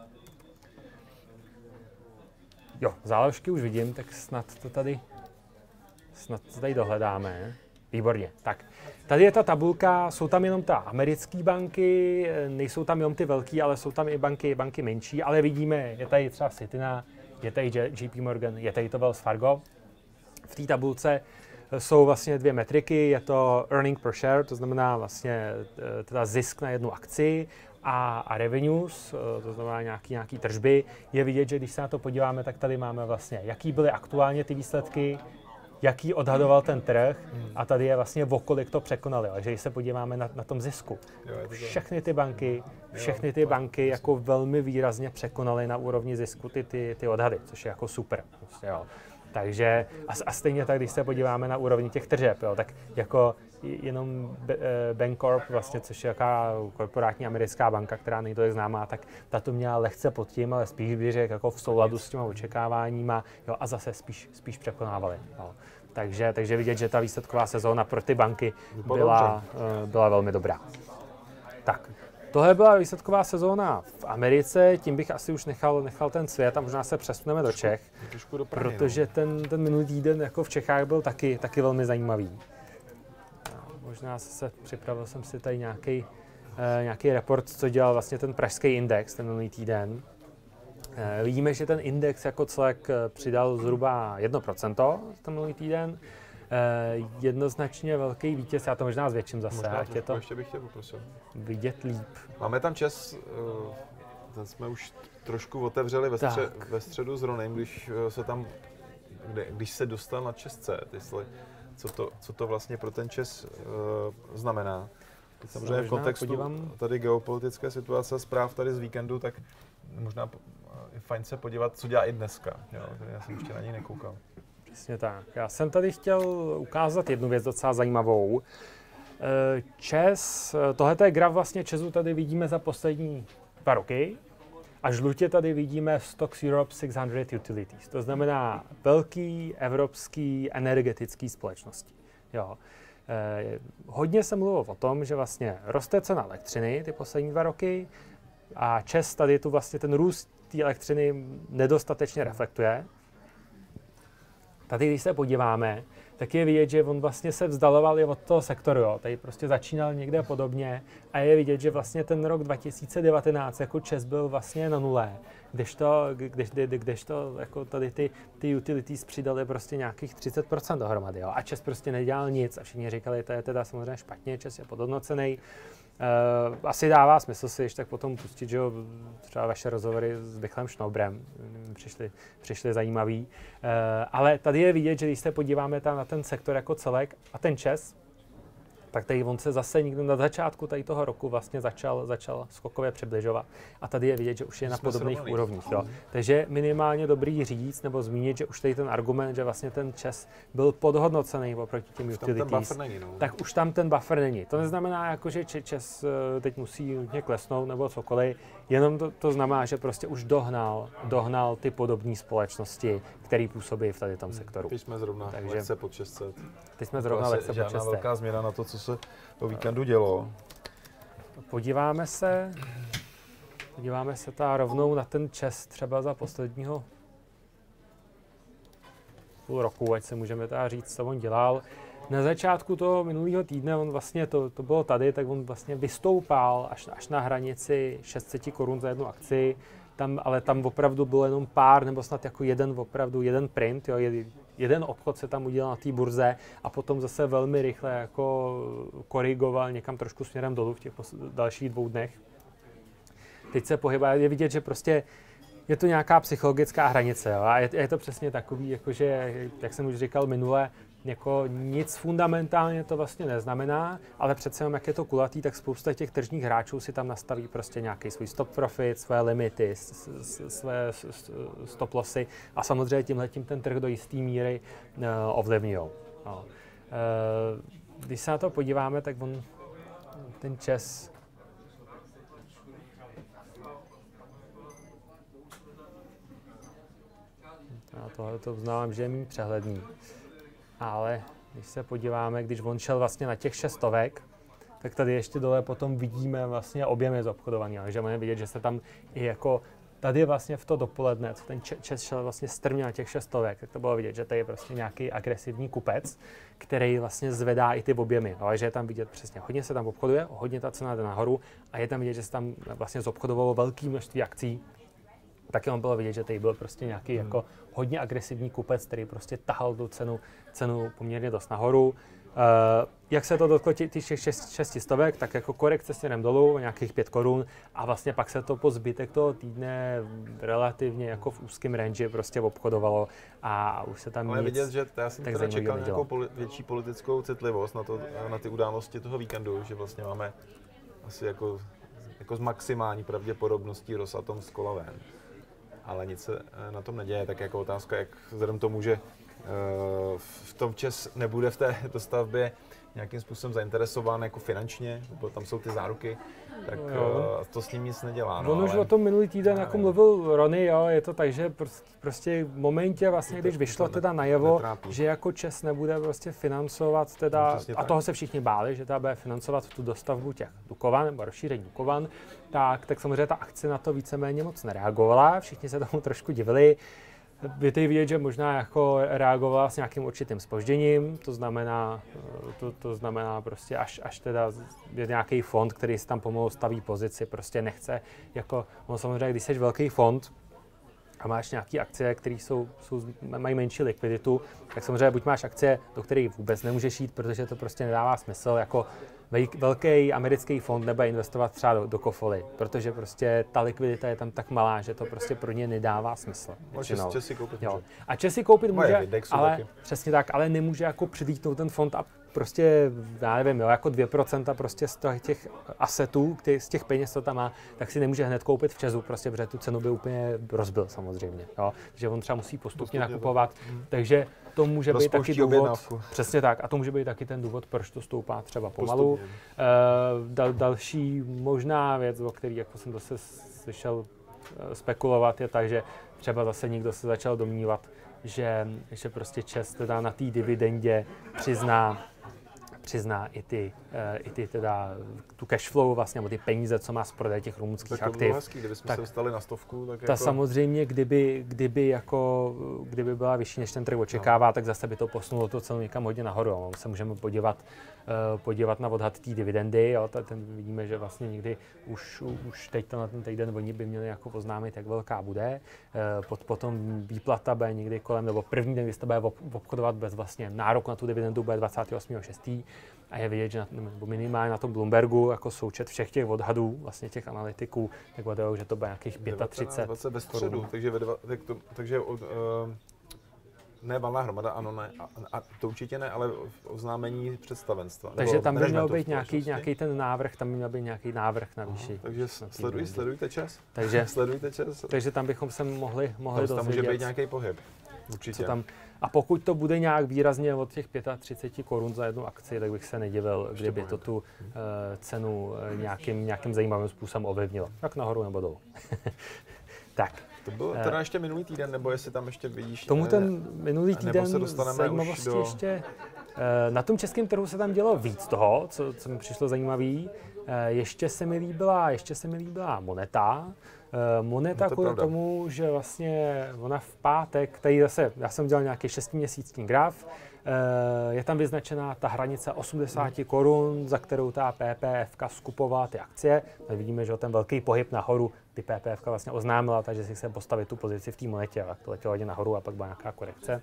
Jo, záložky už vidím, tak snad to tady dohledáme. Výborně. Tak, tady je ta tabulka, jsou tam jenom ta americké banky, nejsou tam jenom ty velký, ale jsou tam i banky menší, ale vidíme, je tady třeba Citina, je tady JP Morgan, je tady to Wells Fargo. V té tabulce jsou vlastně dvě metriky, je to earning per share, to znamená vlastně teda zisk na jednu akci a revenues, to znamená nějaký tržby. Je vidět, že když se na to podíváme, tak tady máme vlastně, jaký byly aktuálně ty výsledky, jaký odhadoval ten trh a tady je vlastně okolik to překonali. Takže když se podíváme na tom zisku, všechny ty banky jako velmi výrazně překonaly na úrovni zisku ty odhady, což je jako super. Prostě, jo. Takže a stejně tak, když se podíváme na úrovni těch tržeb, jo, tak jako jenom Bancorp, vlastně, což je jaká korporátní americká banka, která nejto je známá, tak ta to měla lehce pod tím, ale spíš bych řekl jako v souladu s těma očekáváníma, jo, a zase spíš překonávali. Jo. Takže vidět, že ta výsledková sezóna pro ty banky byla velmi dobrá. Tak, Tohle byla výsledková sezóna v Americe, tím bych asi už nechal ten svět a možná se přesuneme do Čech, protože ten minulý týden jako v Čechách byl taky velmi zajímavý. Možná připravil jsem si tady nějaký report, co dělal vlastně ten pražský index ten minulý týden. Vidíme, že ten index jako celek přidal zhruba 1% ten minulý týden. Jednoznačně velký vítěz, já to možná zvětším zase, ať je to ještě bych tě poprosil vidět líp. Máme tam ČEZ, ten jsme už trošku otevřeli ve středu s Ronem, když se dostal na ČEZ, co to vlastně pro ten ČEZ znamená. Samozřejmě v kontextu tady geopolitické situace zpráv tady z víkendu, tak možná je fajn se podívat, co dělá i dneska. Jo, já jsem ještě na něj nekoukal. Přesně tak. Já jsem tady chtěl ukázat jednu věc docela zajímavou. ČEZ, tohle je graf vlastně ČEZu, tady vidíme za poslední 2 roky. A žlutě tady vidíme Stocks Europe 600 Utilities. To znamená velký evropský energetický společnosti. Jo. Hodně se mluvilo o tom, že vlastně roste cena elektřiny ty poslední 2 roky a ČEZ tady tu vlastně ten růst té elektřiny nedostatečně reflektuje. Tady, když se podíváme, tak je vidět, že on vlastně se vzdaloval i od toho sektoru. Jo. Tady prostě začínal někde podobně a je vidět, že vlastně ten rok 2019 jako ČEZ byl vlastně na nule. Kdežto jako tady ty utilities přidaly prostě nějakých 30% dohromady. Jo. A ČEZ prostě nedělal nic a všichni říkali, to je teda samozřejmě špatně, ČEZ je podhodnocený. Asi dává smysl si ještě tak potom pustit, že jo, třeba vaše rozhovory s Michalem Šnobrem přišly zajímavý. Ale tady je vidět, že když se podíváme tam na ten sektor jako celek a ten ČEZ, tak tady on se zase někdo na začátku tady toho roku vlastně začal skokově přibližovat. A tady je vidět, že už je na podobných úrovních. Jo. Takže minimálně dobrý říct nebo zmínit, že už tady ten argument, že vlastně ten ČEZ byl podhodnocený oproti těm utilities, tak už tam ten buffer není. To neznamená, jako, že ČEZ teď musí nutně klesnout nebo cokoliv, jenom to znamená, že prostě už dohnal ty podobné společnosti, které působí v tady tom sektoru. Teď jsme zrovna lehce pod 600. Teď jsme zrovna lehce pod 600. Žádná velká změna na to, co se po víkendu dělo. Podíváme se rovnou na ten ČEZ třeba za posledního půl roku, ať se můžeme teda říct, co on dělal. Na začátku toho minulého týdne, on vlastně, to bylo tady, tak on vlastně vystoupal až na hranici 600 korun za jednu akci, ale tam opravdu bylo jenom pár, nebo snad jako jeden print, jo, jeden obchod se tam udělal na té burze a potom zase velmi rychle jako korigoval někam trošku směrem dolů v těch dalších 2 dnech. Teď se pohybuje, je vidět, že prostě je to nějaká psychologická hranice, jo, a je to přesně takový, jakože, jak jsem už říkal minule, jako nic fundamentálně to vlastně neznamená, ale přece jenom jak je to kulatý, tak spousta těch tržních hráčů si tam nastaví prostě nějaký svůj stop profit, své limity, své stop lossy a samozřejmě tímhletím ten trh do jisté míry ovlivňujou. No. Když se na to podíváme, tak ten ČEZ tohle to uznávám, že je méně přehledný. Ale když se podíváme, když on šel vlastně na těch 600, tak tady ještě dole potom vidíme vlastně objemy zobchodovaný, takže můžeme vidět, že se tam i jako tady vlastně v to dopoledne, co ten ČEZ šel vlastně strmě na těch 600, tak to bylo vidět, že tady je prostě nějaký agresivní kupec, který vlastně zvedá i ty objemy, ale že je tam vidět přesně, hodně se tam obchoduje, hodně ta cena jde nahoru a je tam vidět, že se tam vlastně zobchodovalo velké množství akcí. Taky on bylo vidět, že tady byl prostě nějaký jako hodně agresivní kupec, který prostě tahal tu cenu poměrně dost nahoru. Jak se to dotklo těch 600, tak jako korekce směrem dolů, nějakých 5 korun a vlastně pak se to po zbytek toho týdne relativně jako v úzkém range prostě obchodovalo a už se tam ale vidět, že já jsem teda čekal nějakou větší politickou citlivost na ty události toho víkendu, že vlastně máme asi jako s maximální pravděpodobností Rosatom z kola ven. Ale nic se na tom neděje, tak jako otázka, jak vzhledem tomu, že v tom ČEZ nebude v té dostavbě nějakým způsobem zainteresován jako finančně, nebo tam jsou ty záruky, tak to s ním nic nedělá. No, on už o tom minulý týden jako mluvil Rony, jo, je to tak, že prostě v momentě vlastně, když vyšlo teda najevo, že jako ČEZ nebude prostě financovat teda, a toho se všichni báli, že teda bude financovat tu dostavbu těch Dukovan, nebo rozšíření Dukovan, tak samozřejmě ta akce na to víceméně moc nereagovala, všichni se tomu trošku divili. Je tady vidět, že možná jako reagovala s nějakým určitým zpožděním, to znamená prostě až teda je nějaký fond, který si tam pomalu staví pozici, prostě nechce, jako on samozřejmě, když jsi velký fond a máš nějaké akcie, které mají menší likviditu, tak samozřejmě buď máš akcie, do kterých vůbec nemůžeš jít, protože to prostě nedává smysl, jako velký americký fond nebude investovat třeba do Kofoly, protože prostě ta likvidita je tam tak malá, že to prostě pro ně nedává smysl. Čes koupit může. A Čes si koupit může, ale přesně tak, ale nemůže jako předlítnout ten fond a prostě, já nevím, jo, jako 2% prostě z těch asetů, z těch peněz, co tam má, tak si nemůže hned koupit v Česu, prostě, protože tu cenu by úplně rozbil samozřejmě, jo. Takže on třeba musí postupně nakupovat, takže to může být taky důvod, přesně tak, a to může být taky ten důvod, proč to stoupá třeba pomalu. Další možná věc, o který jako jsem zase slyšel spekulovat, je tak, že třeba zase někdo se začal domnívat, že prostě ČEZ teda na té dividendě přizná i ty teda tu cashflow vlastně, nebo ty peníze, co má z prodeje těch rumunských aktiv. Tak to bylo hezký, kdybychom se dostali na 100, tak ta jako... samozřejmě, kdyby byla vyšší, než ten trh očekává, tak zase by to posunulo to cenu někam hodně nahoru. Se můžeme podívat na odhad té dividendy, jo, ten vidíme, že vlastně někdy už teď na ten týden oni by měli jako oznámit, jak velká bude. Potom výplata bude někdy kolem, nebo první den, kdy se to bude obchodovat bez vlastně nárok na tu dividendu, bude 28.6. A je vidět, že minimálně na tom Bloombergu jako součet všech těch odhadů, vlastně těch analytiků, tak odhadujou, že to bude nějakých 35 20 ve středu, takže ne valná hromada, ano, ne, a to určitě ne, ale oznámení představenstva. Takže tam by měl být nějaký ten návrh, na výši. Takže sledujte ČEZ. Sledujte ČEZ. Takže tam bychom se mohli dozvědět. Tam může být nějaký pohyb, určitě. A pokud to bude nějak výrazně od těch 35 korun za jednu akci, tak bych se nedivil, kdyby to tu cenu nějakým zajímavým způsobem ovlivnilo. Jak nahoru nebo dolů. Tak. To bylo teda ještě minulý týden, nebo jestli tam ještě vidíš... Tomu ten minulý týden zajímavosti ještě... Na tom českém trhu se tam dělo víc toho, co mi přišlo zajímavý. Ještě se mi líbila Moneta. Moneta kvůli tomu, že vlastně ona v pátek, tady zase, já jsem dělal nějaký 6měsíční graf, je tam vyznačená ta hranice 80 korun, za kterou ta PPF skupovala ty akcie. Tady vidíme, že ten velký pohyb nahoru, ty PPF vlastně oznámila, takže si chce postavit tu pozici v té Monetě, a to letělo hodně nahoru a pak byla nějaká korekce.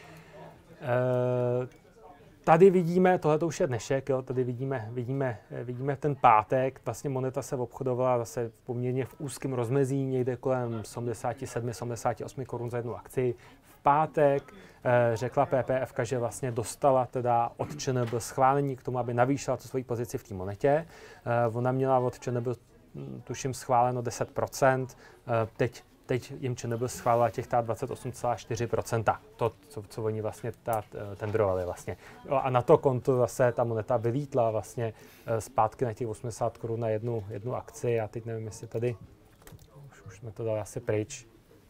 Tady vidíme, tohle to už je dnešek, jo, tady vidíme ten pátek, vlastně Moneta se obchodovala zase poměrně v úzkém rozmezí, někde kolem 77-78 korun za jednu akci. V pátek řekla PPF, že vlastně dostala teda od ČNB schválení k tomu, aby navýšila tu svoji pozici v té Monetě. Ona měla od ČNB, tuším, schváleno 10%, teď jim ČNB schválila těch 28,4%, to, co oni vlastně tendrovali vlastně. A na to konto zase ta Moneta vylítla vlastně zpátky na těch 80 korun na jednu akci. Já teď nevím, jestli tady, už jsme to dali asi pryč.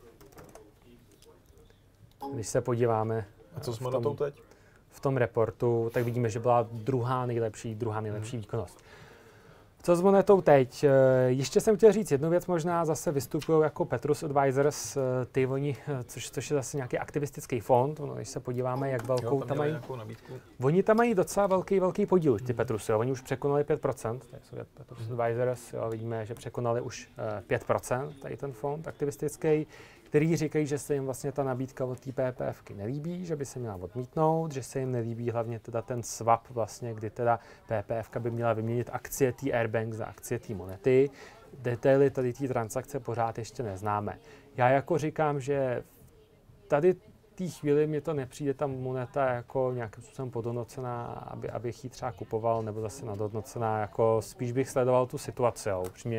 Když se podíváme... A co jsme na tom teď? V tom reportu, tak vidíme, že byla druhá nejlepší výkonnost. Co s Monetou teď? Ještě jsem chtěl říct jednu věc, možná zase vystupují jako Petrus Advisors, což je zase nějaký aktivistický fond. Když se podíváme, jak velkou tam mají. Oni tam mají docela velký podíl, ty Petrusy. Oni už překonali 5%. Tady jsou Petrus Advisors, vidíme, že překonali už 5%, tady ten fond aktivistický, který říkají, že se jim vlastně ta nabídka od té PPFky nelíbí, že by se měla odmítnout, že se jim nelíbí hlavně teda ten swap vlastně, kdy teda PPFka by měla vyměnit akcie té Airbank za akcie té Monety. Detaily tady té transakce pořád ještě neznáme. Já jako říkám, že tady té chvíli mi to nepřijde ta Moneta jako nějakým způsobem podhodnocená, abych ji třeba kupoval, nebo zase nadhodnocená, jako spíš bych sledoval tu situaci, upřímně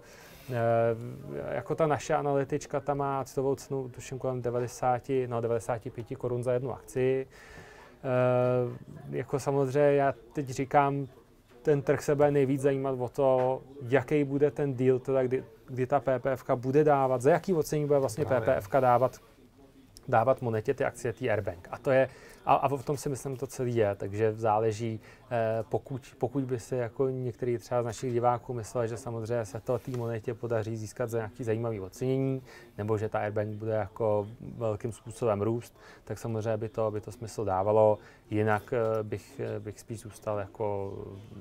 jako ta naše analytička, ta má citovou cenu tuším kolem 95 korun za jednu akci. Jako samozřejmě já teď říkám, ten trh se bude nejvíc zajímat o to, jaký bude ten deal, teda kdy ta PPF bude dávat, za jaký ocenění bude vlastně PPF dávat Monetě ty akcie té Airbank. A to je, a v tom si myslím to celý je, takže záleží, pokud by si jako některý třeba z našich diváků myslel, že samozřejmě se to té Monetě podaří získat za nějaký zajímavý ocenění, nebo že ta Airbank bude jako velkým způsobem růst, tak samozřejmě by to smysl dávalo. Jinak bych spíš zůstal jako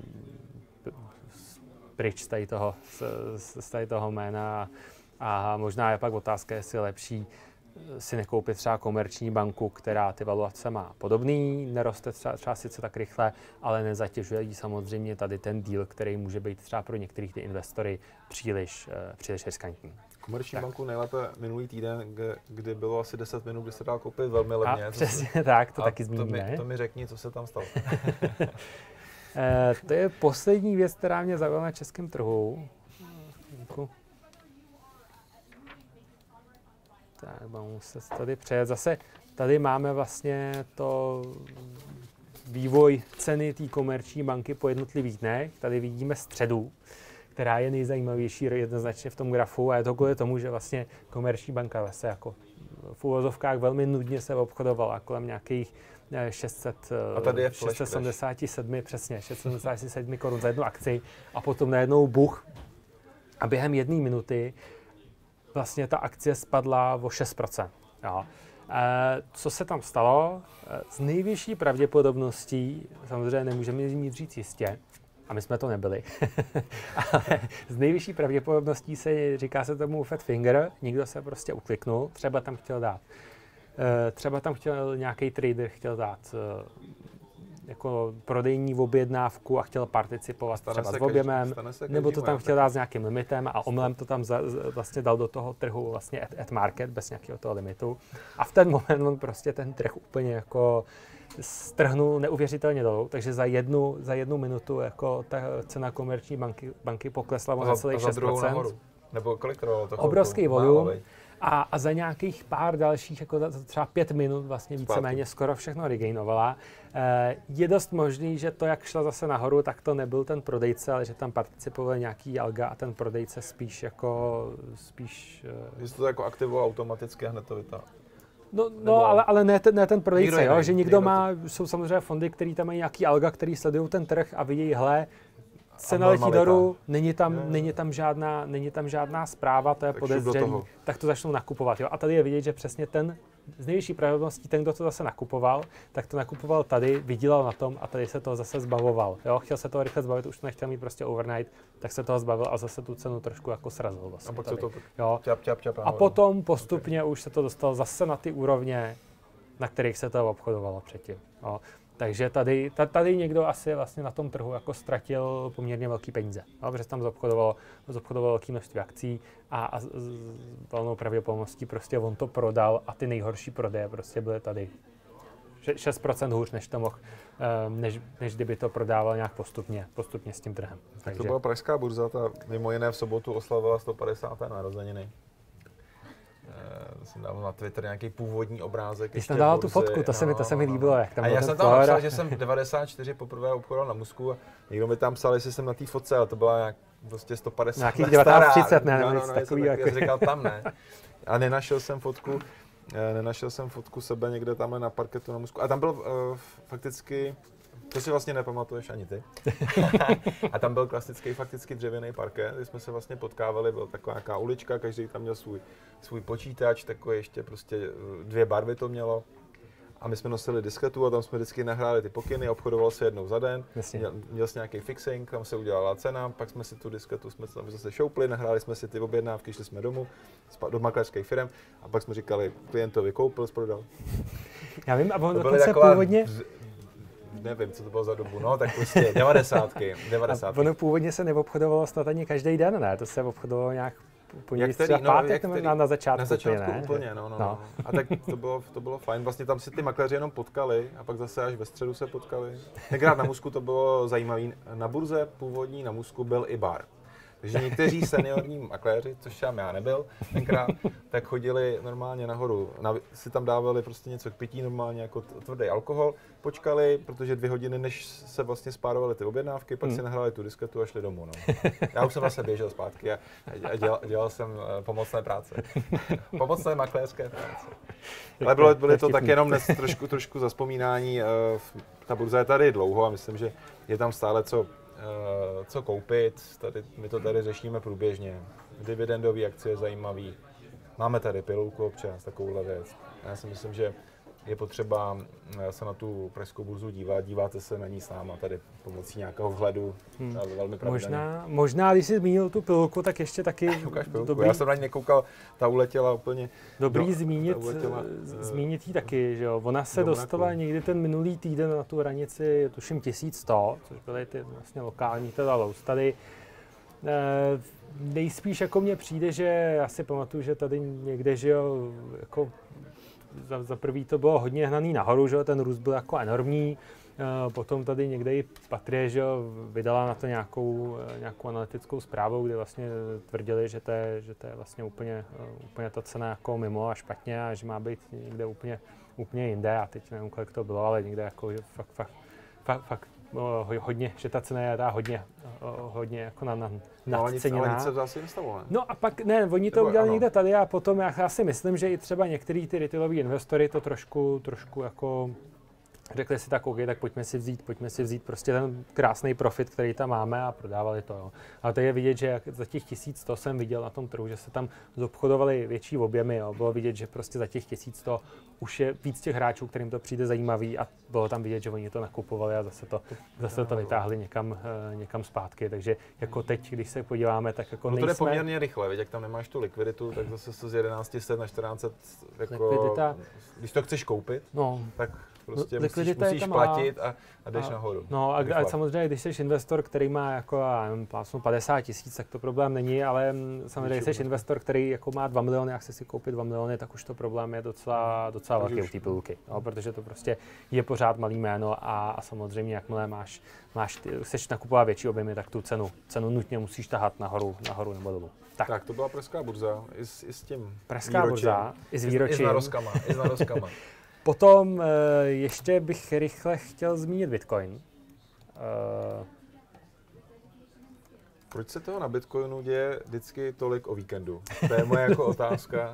pryč z tady toho jména a možná je pak otázka, jestli je lepší si nekoupit třeba komerční banku, která ty valuace má podobný, neroste třeba sice tak rychle, ale nezatěžuje jí samozřejmě tady ten deal, který může být třeba pro některých ty investory příliš riskantní. Komerční banku nejlépe minulý týden, kdy bylo asi 10 minut, kdy se dal koupit velmi levně. A přesně tak, to taky zmíníme. To mi řekni, co se tam stalo. To je poslední věc, která mě zaujala na českém trhu. Tak budeme muset tady přejet. Zase tady máme vlastně to vývoj ceny té komerční banky po jednotlivých dnech. Tady vidíme středu, která je nejzajímavější jednoznačně v tom grafu a je to kvůli tomu, že vlastně komerční banka zase jako v uvozovkách velmi nudně se obchodovala kolem nějakých 677, přesně, 677 korun za jednu akci a potom najednou buch a během 1 minuty vlastně ta akcie spadla o 6%. Jo. Co se tam stalo? S nejvyšší pravděpodobností, samozřejmě nemůžeme mít říct jistě, a my jsme to nebyli, ale s nejvyšší pravděpodobností říká se tomu fat finger, někdo se prostě ukliknul, třeba tam chtěl nějaký trader chtěl dát jako prodejní objednávku a chtěl participovat třeba s objemem, nebo to tam chtěl dát s nějakým limitem a omylem to tam vlastně dal do toho trhu vlastně at market bez nějakého toho limitu. A v ten moment on prostě ten trh úplně jako strhnul neuvěřitelně dolů, takže za jednu minutu jako ta cena komerční banky poklesla o necelých 6%. Nebo kolik trvalo to? Obrovský volum. A za nějakých pár dalších, jako třeba 5 minut vlastně víceméně skoro všechno regainovala. Je dost možný, že to, jak šla zase nahoru, tak to nebyl ten prodejce, ale že tam participoval nějaký alga a ten prodejce spíš Jestli to jako aktivoval automaticky a hned to vytáhl. No ale ne ten prodejce, jo, že jsou samozřejmě fondy, které tam mají nějaký alga, který sledují ten trh a vidí, hele, cena letí dolů, není tam žádná zpráva, to je podezřelý, tak to začnou nakupovat. Jo? A tady je vidět, že přesně ten z nejvyšší pravděpodobností, ten, kdo to zase nakupoval, tak to nakupoval tady, vydělal na tom a tady se toho zase zbavoval. Jo? Chtěl se toho rychle zbavit, už to nechtěl mít prostě overnight, tak se toho zbavil a zase tu cenu trošku jako srazil. Vlastně a pak tady. to jo? Čap, a potom postupně už se to dostalo zase na ty úrovně, na kterých se to obchodovalo předtím. Jo? Takže tady někdo asi vlastně na tom trhu jako ztratil poměrně velký peníze, no, protože tam zobchodovalo velké množství akcí a s velnou pravděpodobností prostě on to prodal a ty nejhorší prodeje prostě byly tady. 6% hůř, než to mohl, než kdyby to prodával nějak postupně s tím trhem. Tak to byla pražská burza, ta mimo jiné v sobotu oslavila 150. narozeniny. Jsem dal na Twitter nějaký původní obrázek. Když jsem dal tu fotku, to se mi líbilo. Jak tam a já jsem tam napsal, že jsem 94 poprvé obchodoval na Musku a někdo mi tam psal, jestli jsem na té fotce, ale to byla nějak prostě 150. Nějakých 1930, ne? No, takový. Já jsem říkal, tam ne. A nenašel jsem fotku sebe někde tamhle na parketu na Musku. A tam byl fakticky, to si vlastně nepamatuješ ani ty. A tam byl klasický fakticky dřevěný parket, kdy jsme se vlastně potkávali, byla taková nějaká ulička, každý tam měl svůj počítač, takový ještě prostě 2 barvy to mělo. A my jsme nosili disketu a tam jsme vždycky nahráli ty pokyny, obchodoval se jednou za den, měl jsi nějaký fixing, tam se udělala cena, pak jsme si tu disketu zase šoupli, nahráli jsme si ty objednávky, šli jsme domů do makléřských firem a pak jsme říkali, klientovi koupil, prodal. Já vím, a on dokonce původně... Nevím, co to bylo za dobu, no tak prostě 90. A ono původně se neobchodovalo snad ani každý den, ne? To se obchodovalo nějak pondělí, třeba pátek na začátku. Na začátku úplně, no. A tak to bylo fajn, vlastně tam si ty makléři jenom potkali a pak zase až ve středu se potkali. Tenkrát na Musku to bylo zajímavé, na burze původní na Musku byl i bar. Takže někteří seniorní makléři, což tam já nebyl tenkrát, tak chodili normálně nahoru, si tam dávali prostě něco k pití, normálně jako tvrdý alkohol, počkali, protože 2 hodiny, než se vlastně spárovaly ty objednávky, pak si nahráli tu disketu a šli domů. No. Já už jsem zase běžel zpátky a dělal jsem pomocné práce. Pomocné makléřské práce. Ale byly to tak jenom dnes trošku zazpomínání. Ta burza je tady dlouho a myslím, že je tam stále co koupit. My to tady řešíme průběžně. Dividendový akcie je zajímavý. Máme tady pilulku občas, takovouhle věc. Já si myslím, že je potřeba se na tu pražskou burzu dívat. Díváte se na ní s náma tady pomocí nějakého vhledu. Velmi možná, když jsi zmínil tu pilulku, tak ještě taky dobrý. Já jsem na ní nekoukal, ta uletěla úplně. Dobrý zmínit jí taky, že jo. Ona se dostala někdy ten minulý týden na tu hranici, tuším 1100, což byly ty vlastně lokální teda low tady. Nejspíš jako mně přijde, že já si pamatuju, že tady někde, že jo, jako za prvý to bylo hodně hnaný nahoru, že jo, ten růst byl jako enormní. Potom tady někde i Patrie, že jo, vydala na to nějakou analytickou zprávu, kde vlastně tvrdili, že to je vlastně úplně ta cena jako mimo a špatně a že má být někde úplně jinde. A teď nevím, kolik to bylo, ale někde jako fakt hodně, že ta cena je hodně jako nadceněná. Ale nic se zase nestalo, ne? No a pak, ne, oni to udělali někde tady a potom já si myslím, že i třeba některý ty retailoví investory to trošku jako řekli si tak, OK, tak pojďme si vzít prostě ten krásný profit, který tam máme a prodávali to. Jo. Ale to je vidět, že za těch 1100 jsem viděl na tom trhu, že se tam zobchodovali větší objemy. Jo. Bylo vidět, že prostě za těch 1100 už je víc těch hráčů, kterým to přijde zajímavý a bylo tam vidět, že oni to nakupovali a zase to vytáhli někam zpátky. Takže jako teď, když se podíváme, tak jako to jde poměrně rychle, víš, jak tam nemáš tu likviditu, tak zase z 1100 na 1400 jako, likvidita, když to chceš koupit, tak prostě musíš platit a jdeš nahoru. No a samozřejmě, když jsi investor, který má jako plásnu 50 000, tak to problém není, ale samozřejmě, když jsi investor, který jako má 2 miliony a chce si koupit 2 miliony, tak už to problém je docela velký u té pilulky, protože to prostě je pořád malý jméno a samozřejmě, jakmile chceš nakupovat větší objemy, tak tu cenu nutně musíš tahat nahoru nebo dolů. Tak to byla pražská burza i s tím pražská burza, i s výročím. I s narozkama. Potom ještě bych rychle chtěl zmínit Bitcoin. Proč se toho na Bitcoinu děje vždycky tolik o víkendu? To je moje jako otázka.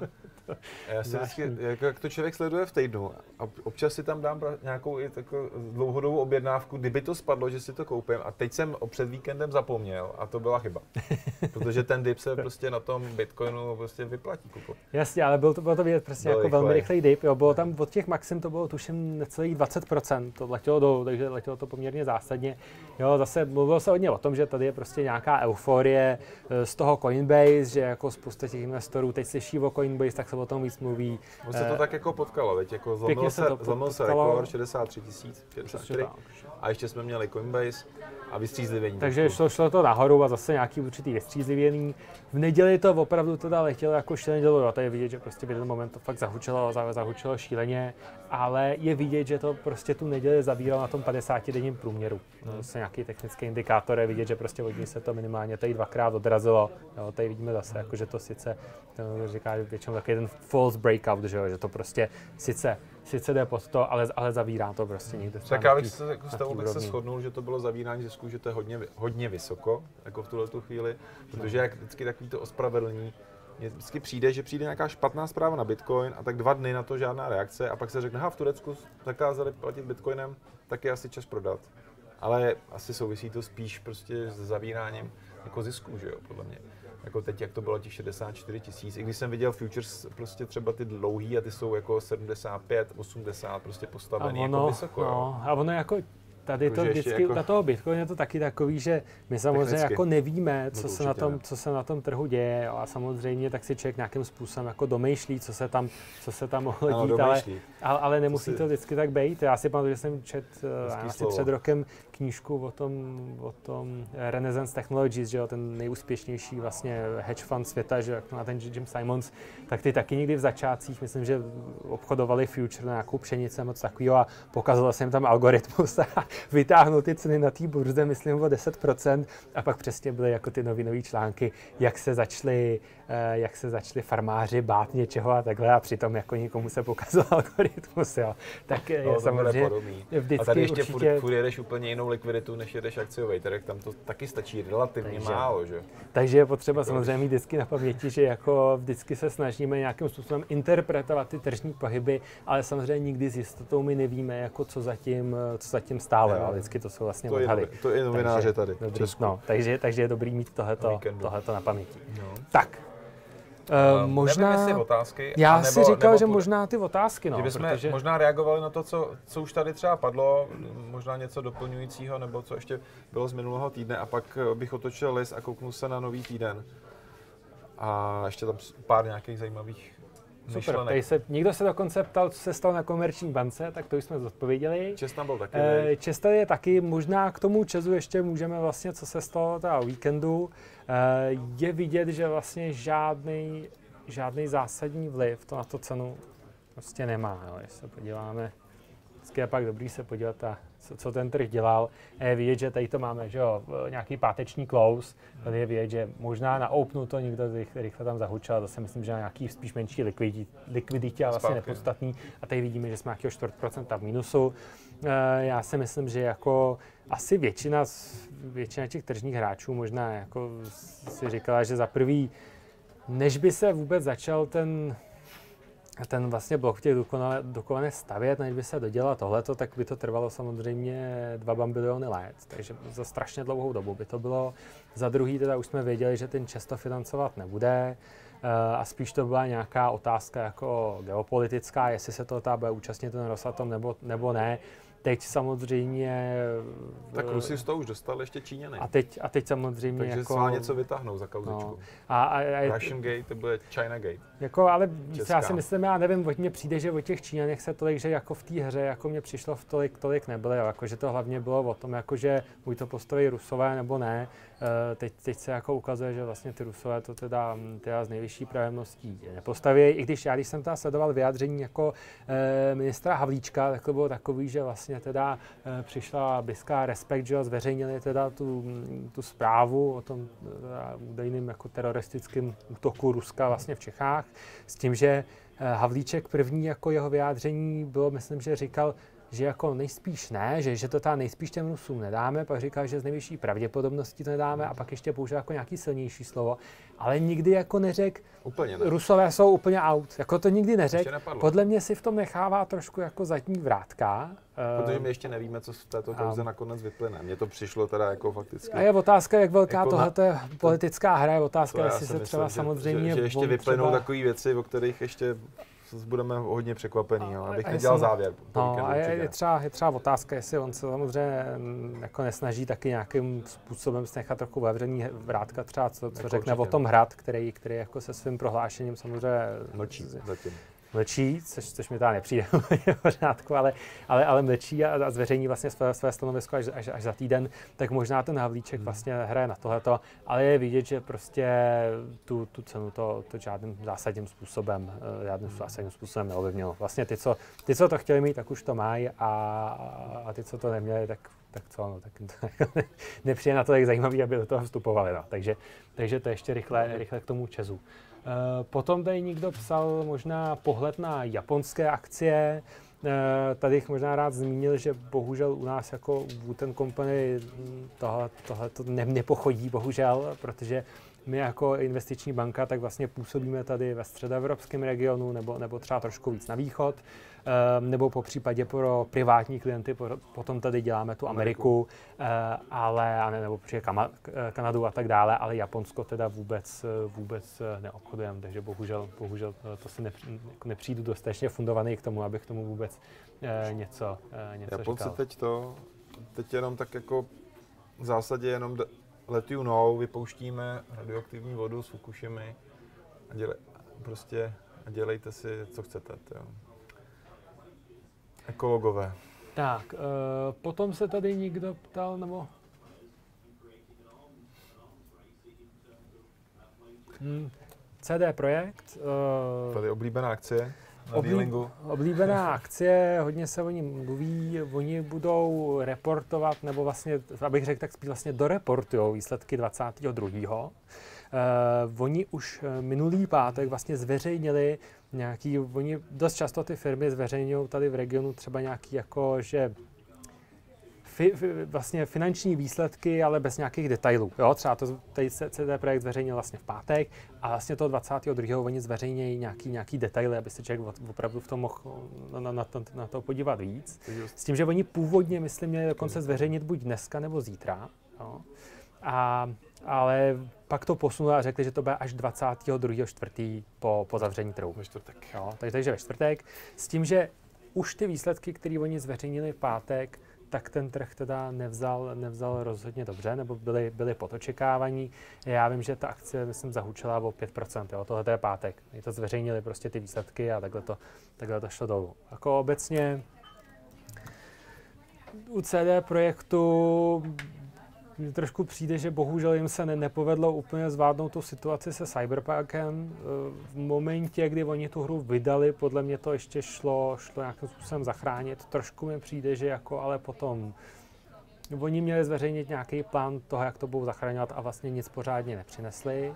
Já si vždycky, jak to člověk sleduje v týdnu a občas si tam dám nějakou i takovou dlouhodobou objednávku, kdyby to spadlo, že si to koupím a teď jsem před víkendem zapomněl a to byla chyba. Protože ten dip se prostě na tom Bitcoinu prostě vyplatí kupovat. Jasně, ale bylo to vidět prostě jako velmi rychlej dip, jo, bylo tam od těch maxim to bylo tuším necelých 20%, to letělo dolů, takže letělo to poměrně zásadně. Jo, zase mluvilo se hodně o tom, že tady je prostě nějaká euforie z toho Coinbase, že jako spousta těch investorů teď slyší o Coinbase, tak se o tom víc mluví. Se to tak jako potkalo, veď jako zlomil se rekord 63 000, 64 a ještě jsme měli Coinbase a vystřízlivění. Takže šlo to nahoru a zase nějaký určitý vystřízlivění. V neděli to opravdu teda letělo jako šíleně dolů, a to je vidět, že prostě v jeden moment to fakt zahučelo šíleně, ale je vidět, že to prostě tu neděli zavíralo na tom 50denním průměru. Zase nějaký technický indikátor je vidět, že prostě od ní se to minimálně tady 2krát odrazilo. Jo, tady vidíme zase, jako, že to sice, to říká většinou takový ten false breakout, že to prostě sice jde pod to, ale zavírá to prostě někde. Tak já bych se jako s tebou se shodnul, že to bylo zavírání zisků, že to je hodně vysoko, jako v tuhletu chvíli, protože jak vždycky takový to ospravedlní, mně vždycky přijde, že přijde nějaká špatná zpráva na Bitcoin a tak 2 dny na to žádná reakce a pak se řekne, v Turecku zakázali platit Bitcoinem, tak je asi čas prodat. Ale asi souvisí to spíš prostě s zavíráním jako zisků, že jo, podle mě. Jako teď, jak to bylo těch 64 000, i když jsem viděl futures prostě třeba ty dlouhý a ty jsou jako 75, 80 prostě postavený jako vysoko. No, a ono jako tady to vždycky, jako... na toho Bitcoin je to taky takový, že my samozřejmě jako nevíme, co se na tom trhu děje, jo, a samozřejmě tak si člověk nějakým způsobem jako domýšlí, co se tam mohlo dít, ale nemusí to vždycky tak být. Já si pamatuju, že jsem četl asi před rokem knížku o tom Renaissance Technologies, že jo, ten nejúspěšnější vlastně hedge fund světa, že jak má ten Jim Simons, tak ty taky někdy v začátcích, myslím, že obchodovali future na nějakou pšenici moc takového a pokazal jsem tam algoritmus vytáhnul ty ceny na té burze, myslím o 10%, a pak přesně byly jako ty novinové články, jak se začali farmáři bát něčeho a takhle, a přitom jako nikomu se pokazil algoritmus, jo. Tak je samozřejmě vždycky a tady ještě určitě... furt jedeš úplně jinou likviditu, než jedeš akciový trh, tam to taky stačí relativně málo, že? Takže je potřeba samozřejmě mít vždycky na paměti, že jako vždycky se snažíme nějakým způsobem interpretovat ty tržní pohyby, ale samozřejmě nikdy s jistotou my nevíme, jako co zatím stále, ale vždycky to jsou vlastně odhady. To je novináře tady v Česku. No, takže je dobrý mít tohleto na paměti. No. Tak. Možná... Nevím, jestli otázky. Já si říkal, že možná ty otázky, no. Kdybychom protože... možná reagovali na to, co už tady třeba padlo, možná něco doplňujícího, nebo co ještě bylo z minulého týdne, a pak bych otočil list a kouknul se na nový týden. A ještě tam pár nějakých zajímavých myšlenek. Někdo se dokonce ptal, co se stalo na Komerční bance, tak to už jsme zodpověděli. ČEZ tam byl taky. ČEZ tady je taky, možná k tomu ČEZu ještě můžeme vlastně, co se stalo teda o víkendu. Je vidět, že vlastně žádný zásadní vliv to na to cenu prostě nemá. Jo. Když se podíváme, vždycky je pak dobrý se podívat, co ten trh dělal. Je vidět, že tady to máme, že jo, nějaký páteční close. Tady je vidět, že možná na openu to někdo rychle tam zahučal. To si myslím, že na nějaký spíš menší likviditě a vlastně nepodstatný. A tady vidíme, že jsme nějakého 4% v mínusu. Já si myslím, že jako asi většina těch tržních hráčů možná jako si říkala, že za prvý, než by se vůbec začal ten vlastně blok v těch Dukovanech stavět, než by se dodělal tohleto, tak by to trvalo samozřejmě 2 bambiliony let, takže za strašně dlouhou dobu by to bylo. Za druhý teda už jsme věděli, že ten ČEZ to financovat nebude, a spíš to byla nějaká otázka jako geopolitická, jestli se to bude účastnit ten Rosatom nebo ne. Teď samozřejmě... Tak Rusi z toho už dostali, ještě Číňany. A teď samozřejmě takže jako... Takže něco vytáhnou za kauzičku. No. Russian Gate, to bude China Gate. Jako, ale já si myslím, já nevím, mně přijde, že o těch Číňanech se tolik, že jako v té hře, jako mně přišlo tolik nebylo, jako, že to hlavně bylo o tom, jako, že buď to postaví Rusové nebo ne. Teď se jako ukazuje, že vlastně ty Rusové to teda z nejvyšší pravděpodobností nepostaví. I když jsem teda sledoval vyjádření jako ministra Havlíčka, tak to bylo takový, že vlastně teda přišla britská Respekt, že zveřejnili teda tu zprávu o tom údajným jako teroristickém útoku Ruska vlastně v Čechách, s tím, že Havlíček první jako jeho vyjádření bylo, myslím, že říkal, že jako nejspíš ne, že to nejspíš těm Rusům nedáme, pak říkal, že z nejvyšší pravděpodobností to nedáme, a pak ještě použil jako nějaký silnější slovo, ale nikdy jako neřekl, Rusové jsou úplně out, jako to nikdy neřekl. Podle mě si v tom nechává trošku jako zadní vrátka. Protože my ještě nevíme, co z této kauze nakonec vyplyne. Mně to přišlo teda jako fakticky. A je otázka, jak velká jako tohle je politická hra, je otázka, jestli se třeba samozřejmě... Že ještě vyplynou takové věci, o kterých ještě budeme hodně překvapení, abych nedělal závěr. No, a je třeba otázka, jestli on se samozřejmě jako nesnaží taky nějakým způsobem nechat trochu vevřený vrátka, třeba co jako řekne o tom Hrad, který jako se svým prohlášením samozřejmě mlčí, což mi teda nepřijde v pořádku, ale mlčí a zveřejní vlastně své stanovisko až za týden, tak možná ten Havlíček vlastně hraje na tohleto, ale je vidět, že prostě tu cenu to žádným zásadním způsobem neovlivnilo. Vlastně ty, co to chtěli mít, tak už to mají, a ty, co to neměli, tak co, no, tak to nepřijde na to tak zajímavý, aby do toho vstupovali. No. Takže to ještě rychle k tomu ČEZu. Potom tady někdo psal možná pohled na japonské akcie. Tady bych možná rád zmínil, že bohužel u nás jako Wooten Company tohle to nepochodí, bohužel, protože my jako investiční banka tak vlastně působíme tady ve středoevropském regionu nebo třeba trošku víc na východ, nebo po případě pro privátní klienty potom tady děláme tu Ameriku, nebo Kanadu a tak dále, ale Japonsko teda vůbec neobchodujeme, takže bohužel to si nepřijdu dostatečně fundovaný k tomu, abych k tomu vůbec něco Japonci říkal. teď jenom tak jako v zásadě jenom let you know, vypouštíme radioaktivní vodu z Fukušimy a dělejte si, co chcete. Jo. Ekologové. Tak, potom se tady někdo ptal, nebo... CD Projekt. Tady oblíbená akcie. na dealingu. Oblíbená akcie, hodně se o ní mluví, oni budou reportovat, nebo vlastně, abych řekl, tak spíš vlastně doreportujou výsledky 22. Oni už minulý pátek vlastně zveřejnili nějaký, oni dost často ty firmy zveřejňují tady v regionu třeba nějaký jako, že vlastně finanční výsledky, ale bez nějakých detailů. Jo? Třeba to tady CD Projekt zveřejnil vlastně v pátek a vlastně toho 22. oni zveřejnějí nějaký detaily, aby se člověk opravdu v tom mohl na to podívat víc. S tím, že oni původně, myslím, měli dokonce zveřejnit buď dneska nebo zítra. Jo? Ale pak to posunuli a řekli, že to bude až 22.4. po zavření trhu. Ve čtvrtek. Jo? Takže ve čtvrtek. S tím, že už ty výsledky, které oni zveřejnili v pátek, tak ten trh teda nevzal rozhodně dobře, nebo byly pod očekávání. Já vím, že ta akcie, myslím, zahučela o 5%, jo, tohle je pátek. Oni to zveřejnili prostě ty výsledky a takhle to šlo dolů. Jako obecně u CD Projektu mně trošku přijde, že bohužel jim se nepovedlo úplně zvládnout tu situaci se Cyberpunkem. V momentě, kdy oni tu hru vydali, podle mě to ještě šlo nějakým způsobem zachránit. Trošku mi přijde, že jako ale potom oni měli zveřejnit nějaký plán toho, jak to budou zachraňovat a vlastně nic pořádně nepřinesli.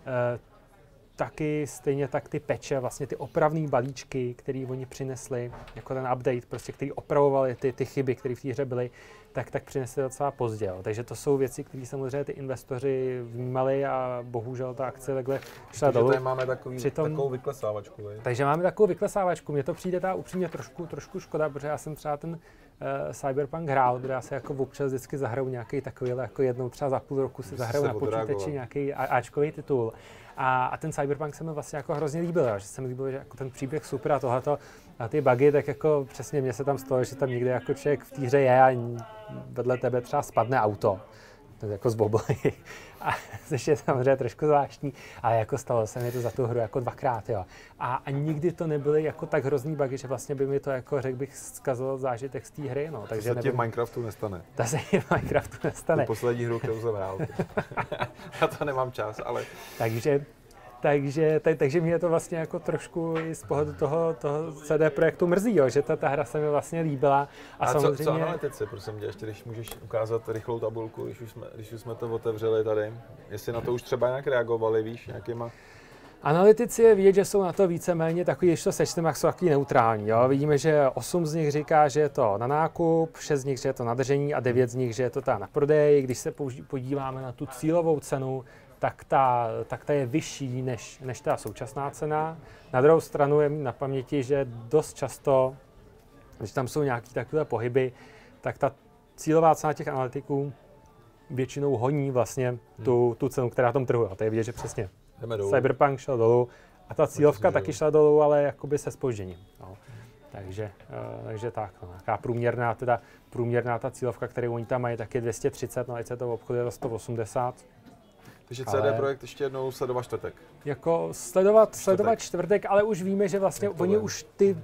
Taky stejně tak ty peče, vlastně ty opravné balíčky, které oni přinesli, jako ten update, prostě, který opravovali ty chyby, které v té hře byly, tak přinesli docela pozdě. Jo. Takže to jsou věci, které samozřejmě ty investoři vnímali a bohužel ta akce takhle šla dolů. Takže tady máme takovou vyklesávačku. Takže máme takovou vyklesávačku. Mně to přijde upřímně trošku škoda, protože já jsem třeba ten Cyberpunk hrál, kde já se jako občas vždycky zahraju nějaký takový, jako jednou třeba za půl roku si zahraju na počítači nějaký Ačkový titul. A ten Cyberpunk se mi vlastně jako hrozně líbil, že se mi líbilo, že jako ten příběh super a tohleto a ty bugy, tak jako přesně mně se tam stalo, že tam někde jako člověk v té hře je a vedle tebe třeba spadne auto. To jako zboblí. A což je samozřejmě trošku zvláštní, ale jako stalo se mi to za tu hru jako dvakrát, jo. A nikdy to nebyly jako tak hrozný bugy, že vlastně by mi to jako, řekl bych, zkazilo zážitek z té hry, no. Takže to se ti v Minecraftu nestane. To se ti v Minecraftu nestane. Tu poslední hru, kterou jsem hrál. Já to nemám čas, ale... Takže mě to vlastně jako trošku i z pohledu toho CD Projektu mrzí, jo, že ta hra se mi vlastně líbila. A samozřejmě... co analytici, prosím tě, ještě když můžeš ukázat rychlou tabulku, když už jsme to otevřeli tady, jestli na to už třeba nějak reagovali, víš, nějakýma... Analytici je vidět, že jsou na to víceméně takový, když to sečteme, jak jsou takový neutrální. Jo? Vidíme, že 8 z nich říká, že je to na nákup, 6 z nich, že je to na držení a 9 z nich, že je to na prodej. Když se podíváme na tu cílovou cenu, tak ta je vyšší než ta současná cena. Na druhou stranu je na paměti, že dost často, když tam jsou nějaké takové pohyby, tak ta cílová cena těch analytiků většinou honí vlastně tu cenu, která v tom trhu. A to je vidět, že přesně Cyberpunk šel dolů a ta cílovka taky šla dolů, ale jakoby se zpožděním. No. Takže tak, no. Nějaká průměrná ta cílovka, kterou oni tam mají, tak je 230, no ať se to obchoduje za 180. Takže CD Projekt ještě jednou sledovat čtvrtek. Jako sledovat čtvrtek, ale už víme, že vlastně oni už ty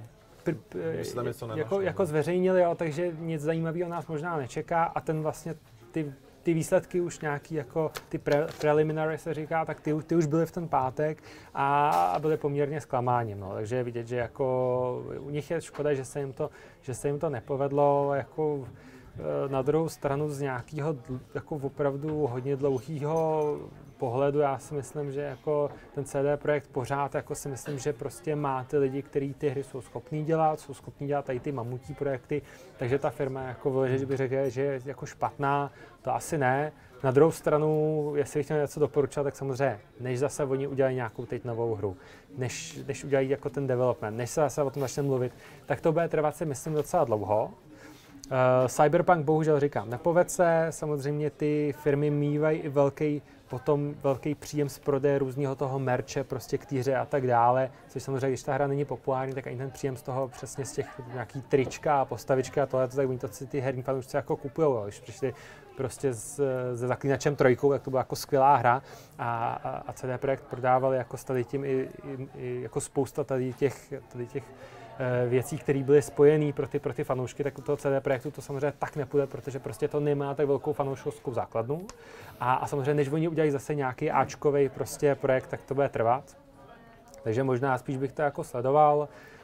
jako zveřejnili, jo, takže nic zajímavého nás možná nečeká a ten vlastně ty výsledky už nějaký jako ty preliminary se říká, tak ty už byly v ten pátek a byly poměrně zklamáním, no. Takže je vidět, že jako u nich je škoda, že se jim to nepovedlo, jako na druhou stranu z nějakého jako opravdu hodně dlouhého pohledu já si myslím, že jako ten CD Projekt pořád jako si myslím, že prostě má ty lidi, kteří ty hry jsou schopní dělat tady ty mamutí projekty, takže ta firma jako že by řekl, že je jako špatná, to asi ne. Na druhou stranu, jestli bych chtěl něco doporučovat, tak samozřejmě, než zase oni udělají nějakou teď novou hru, než udělají jako ten development, než se zase o tom začne mluvit, tak to bude trvat si myslím docela dlouho. Cyberpunk bohužel říkám, nepovedl se, samozřejmě ty firmy mívají i velký příjem z prodeje různého toho merče, prostě k té hře a tak dále, což samozřejmě, když ta hra není populární, tak ani ten příjem z toho přesně z těch nějaký trička a postavička a tohle, tak oni to si ty herní fanoušci jako kupujou, když přišli prostě se Zaklínačem 3, tak to byla jako skvělá hra a CD Projekt prodával jako s tady tím i jako spousta tady těch věcí, které byly spojené pro ty fanoušky, tak u toho CD Projektu to samozřejmě tak nepůjde, protože prostě to nemá tak velkou fanouškovskou základnu. A samozřejmě, než oni udělají zase nějaký áčkový prostě projekt, tak to bude trvat. Takže možná spíš bych to jako sledoval.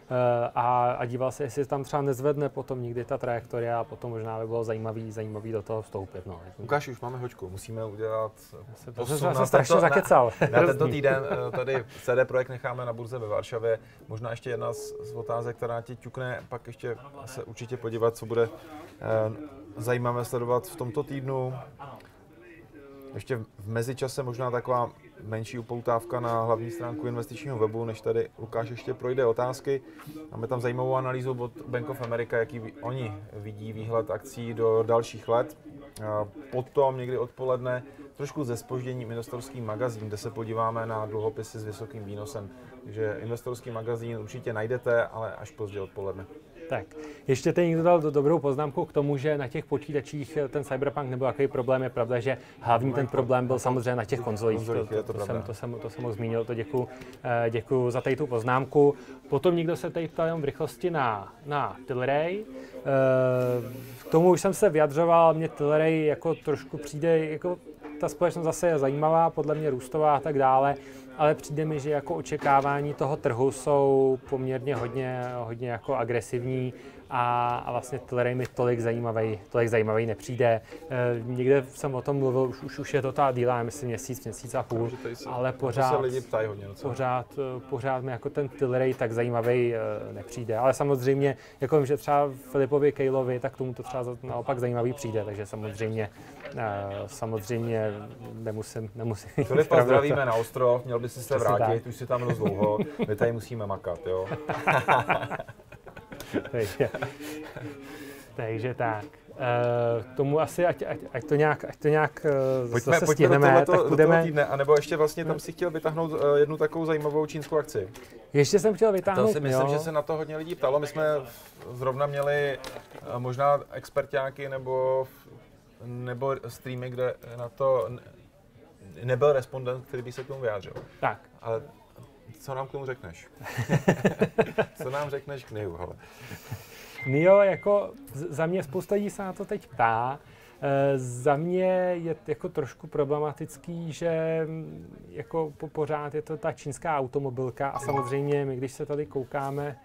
a díval se, jestli tam třeba nezvedne potom nikdy ta trajektoria a potom možná by bylo zajímavý do toho vstoupit. No. Ukáž, už máme hoďku, musíme udělat posun na strašně zakecal. Na tento týden tady CD Projekt necháme na burze ve Varšavě. Možná ještě jedna z otázek, která ti ťukne, pak ještě se určitě podívat, co bude zajímavé sledovat v tomto týdnu. Ještě v mezičase možná taková menší upoutávka na hlavní stránku investičního webu, než tady Lukáš ještě projde otázky. Máme tam zajímavou analýzu od Bank of America, jaký oni vidí výhled akcí do dalších let. Potom někdy odpoledne trošku se zpožděním investorský magazín, kde se podíváme na dluhopisy s vysokým výnosem. Takže investorský magazín určitě najdete, ale až pozdě odpoledne. Tak, ještě tady někdo dal dobrou poznámku k tomu, že na těch počítačích ten Cyberpunk nebyl takový problém. Je pravda, že hlavní ten problém byl samozřejmě na těch konzolích. To jsem mohl zmínil, to děkuju za tady tu poznámku. Potom někdo se tady ptal jenom v rychlosti na Tilray. K tomu už jsem se vyjadřoval, mě Tilray jako trošku přijde, jako ta společnost zase je zajímavá, podle mě růstová a tak dále, ale přijde mi, že jako očekávání toho trhu jsou poměrně hodně jako agresivní a vlastně Tilray mi tolik zajímavý nepřijde. Někde jsem o tom mluvil, už je to ta díla, myslím měsíc a půl, ale pořád mi jako ten Tilray tak zajímavý nepřijde. Ale samozřejmě, jako vím, že třeba Filipovi Kejlovi, tak tomu to třeba naopak zajímavý přijde, takže samozřejmě nemusím. Filipa zdravíme na ostrov, měl by si se vrátit, tak. Už si tam dost dlouho, my tady musíme makat, jo. takže tak. K tomu asi, ať to nějak zase stihneme, tak budeme... Týdne, anebo ještě vlastně tam si chtěl vytáhnout jednu takovou zajímavou čínskou akci. Ještě jsem chtěl vytáhnout, to si myslím, že se na to hodně lidí ptalo. My jsme zrovna měli možná experťáky nebo streamy, kde na to nebyl respondent, který by se k tomu vyjádřil. Tak. Ale co nám k tomu řekneš? Co nám řekneš k NIO, hele? NIO, jako za mě spousta lidí se na to teď ptá. Za mě je jako trošku problematický, že jako pořád je to ta čínská automobilka a samozřejmě my, když se tady koukáme,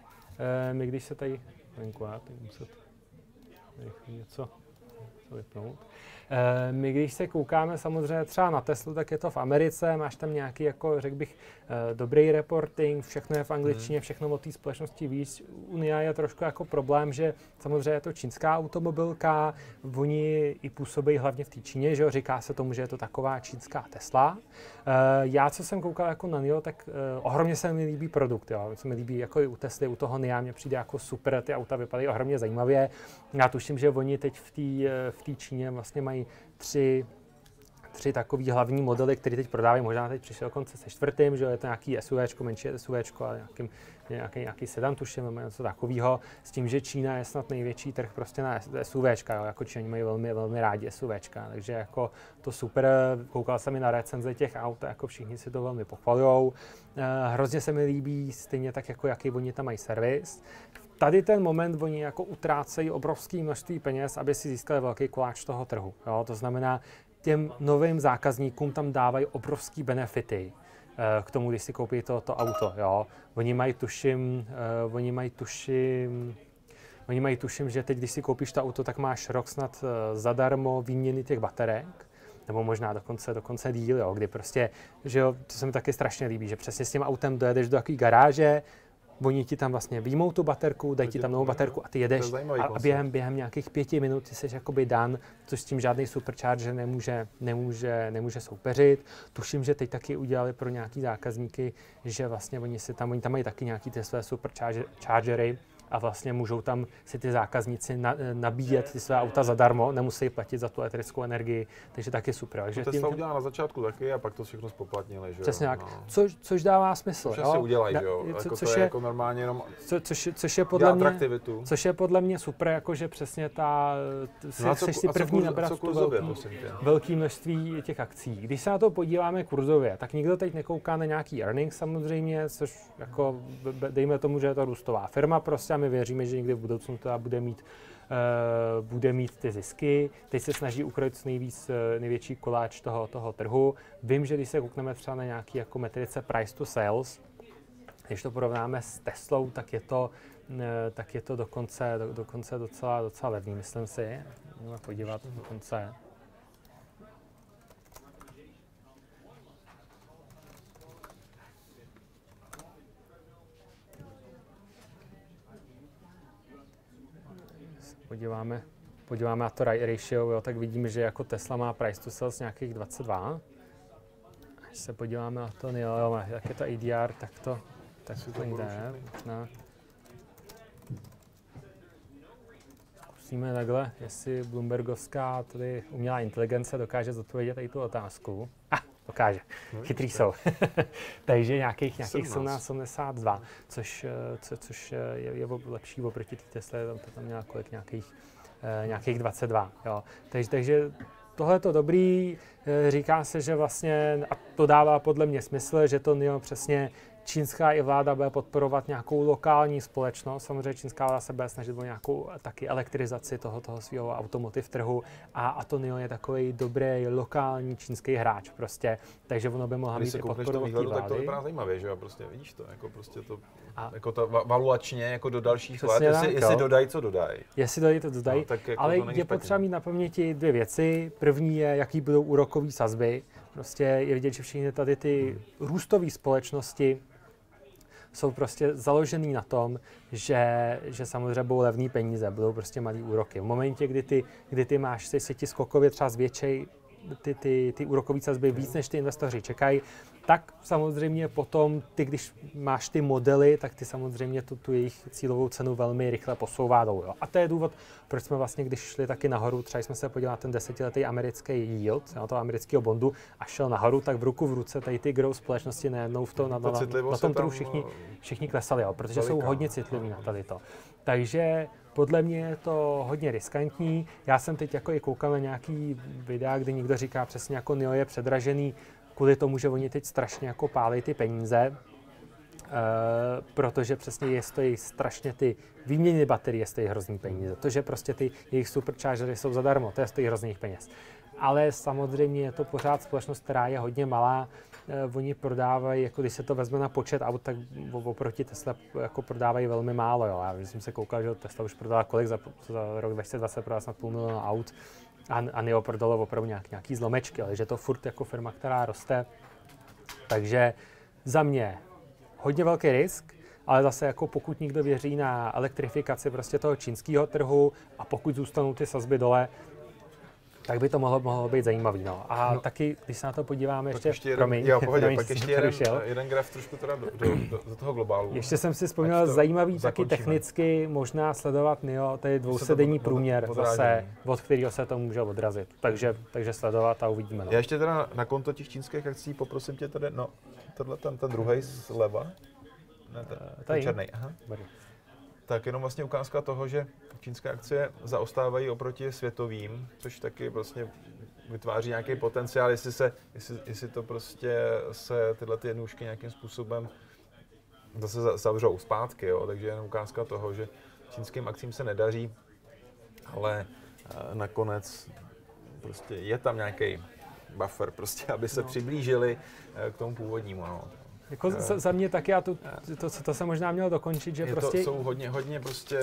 něco vypnout. My, když se koukáme samozřejmě třeba na Teslu, tak je to v Americe, máš tam nějaký, jako řekl bych, dobrý reporting, všechno je v angličtině, všechno o té společnosti víc. Unia je trošku jako problém, že samozřejmě je to čínská automobilka, oni i působí hlavně v té Číně, že jo, říká se tomu, že je to taková čínská Tesla. Já, co jsem koukal jako na NIO, tak ohromně se mi líbí produkt, jo, co mi líbí jako i u Tesly, u toho NIA mě přijde jako super, ty auta vypadají ohromně zajímavě. Já tuším, že oni teď v té Číně vlastně mají tři takový hlavní modely, které teď prodávají, možná teď přišel dokonce se čtvrtým, že je to nějaký SUVčko, menší SUVčko, ale nějaký sedan tuším, nebo něco takového, s tím, že Čína je snad největší trh prostě na SUVčka, jo, jako Číňani mají velmi rádi SUVčka, takže jako to super, koukal jsem i na recenze těch aut, jako všichni si to velmi pochvalujou. Hrozně se mi líbí stejně tak, jako jaký oni tam mají servis. Tady ten moment oni jako utrácejí obrovské množství peněz, aby si získali velký koláč toho trhu. Jo? To znamená, těm novým zákazníkům tam dávají obrovské benefity k tomu, když si koupí to auto. Jo? Oni mají tuším, že teď, když si koupíš to auto, tak máš rok snad zadarmo výměny těch baterek. Nebo možná dokonce díl, jo? Kdy prostě, že jo, to se mi taky strašně líbí, že přesně s tím autem dojedeš do takové garáže, oni ti tam vlastně vyjmou tu baterku, dají ti tam novou baterku a ty jedeš a během nějakých 5 minut ty jsi jakoby done, což s tím žádný supercharger nemůže soupeřit. Tuším, že teď taky udělali pro nějaký zákazníky, že vlastně oni tam mají taky nějaký ty své superchargery a vlastně můžou tam si ty zákazníci nabíjet ty své auta zadarmo, nemusí platit za tu elektrickou energii, takže taky super. Takže Tesla udělala na začátku taky a pak to všechno spoplatnili, že přesně tak, což dává smysl. Což si udělají, jo, což je jako normálně jenom což je podle mě super, jakože přesně chceš si první nabrat to velké množství těch akcí. Když se na to podíváme kurzově, tak nikdo teď nekouká na nějaký earnings samozřejmě, což jako dejme tomu, že je to růstová firma prostě, my věříme, že někdy v budoucnu to bude mít ty zisky. Teď se snaží ukrojit největší koláč toho trhu. Vím, že když se koukneme třeba na nějaký jako metrice price to sales, Když to porovnáme s Teslou, tak je to dokonce docela levný, myslím si. Můžeme podívat dokonce. Podíváme na to ratio, jo, tak vidíme, že jako Tesla má price to sales nějakých 22. Když se podíváme na to, jo, jak je to ADR, tak to jde. Zkusíme takhle, jestli Bloombergovská tady umělá inteligence dokáže zodpovědět tady tu otázku. Dokáže. Chytrý jsou. Takže nějakých 72, což je lepší oproti té Tesle, tam měla kolik nějakých 22. Jo. Takže tohle je to dobrý, říká se, že vlastně, a to dává podle mě smysl, že to NIO přesně čínská i vláda bude podporovat nějakou lokální společnost. Samozřejmě čínská vláda se bude snažit o nějakou taky elektrizaci toho svého automotiv trhu a to NIO je takový dobrý lokální čínský hráč prostě, takže ono by mohla mít i podporu té vlády. Tak to vypadá zajímavě, že jo, prostě vidíš to, jako prostě to, jako to valuačně jako do dalších let, jestli dodají, co dodají. Jestli dodají, to dodají, no, jako ale je potřeba mít na paměti dvě věci. První je, jaký budou úrokové sazby. Prostě je vidět, že všechny tady ty růstové společnosti jsou prostě založený na tom, že samozřejmě budou levný peníze, budou prostě malý úroky. V momentě, kdy ty máš si ti skokově třeba zvětšej ty úrokové sazby víc, než ty investoři čekají, tak samozřejmě potom ty, když máš ty modely, tak ty samozřejmě tu jejich cílovou cenu velmi rychle posouvá dolů. A to je důvod, proč jsme vlastně, když šli taky nahoru, třeba jsme se podívali na ten 10letý americký yield, na toho amerického bondu a šel nahoru, tak v ruku v ruce tady ty growth společnosti najednou na tom trhu všichni klesali, jo, protože jsou hodně citliví na tady to. Takže podle mě je to hodně riskantní. Já jsem teď jako i koukal na nějaký videa, kdy někdo říká přesně jako NIO je předražený kvůli tomu, že oni teď strašně jako pálí ty peníze, protože přesně je stojí strašně ty výměny baterie stojí hrozný peníze. To, že prostě ty jejich superchargery jsou zadarmo, to je stojí hrozných peněz. Ale samozřejmě je to pořád společnost, která je hodně malá. Oni prodávají, jako když se to vezme na počet aut, tak oproti Tesla jako prodávají velmi málo. Jo. Já jsem se koukal, že Tesla už prodala kolik za rok 2020 prodala snad 500 000 aut a NIO prodalo opravdu nějaký zlomečky, ale že to furt jako firma, která roste. Takže za mě hodně velký risk, ale zase jako pokud někdo věří na elektrifikaci prostě toho čínského trhu a pokud zůstanou ty sazby dole, tak by to mohlo být zajímavý. No. A taky, když se na to podíváme ještě promiň, pak ještě jeden graf trošku teda do toho globálu. Ještě jsem si vzpomněl zajímavý taky technicky možná sledovat NIO, to je 200denní průměr zase, od kterého se to může odrazit. Takže sledovat a uvidíme. No. Já ještě teda na konto těch čínských akcí poprosím tě tady, ten druhý zleva, ne, ten černý. Aha. Tak jenom vlastně ukázka toho, že čínské akcie zaostávají oproti světovým, což taky vlastně vytváří nějaký potenciál, jestli to prostě se tyhle ty nůžky nějakým způsobem zase zavřou zpátky, jo? Takže jenom ukázka toho, že čínským akcím se nedaří, ale nakonec prostě je tam nějaký buffer, prostě, aby se přiblížili k tomu původnímu. No. Jako za mě taky, to se možná mělo dokončit, že prostě... To jsou hodně prostě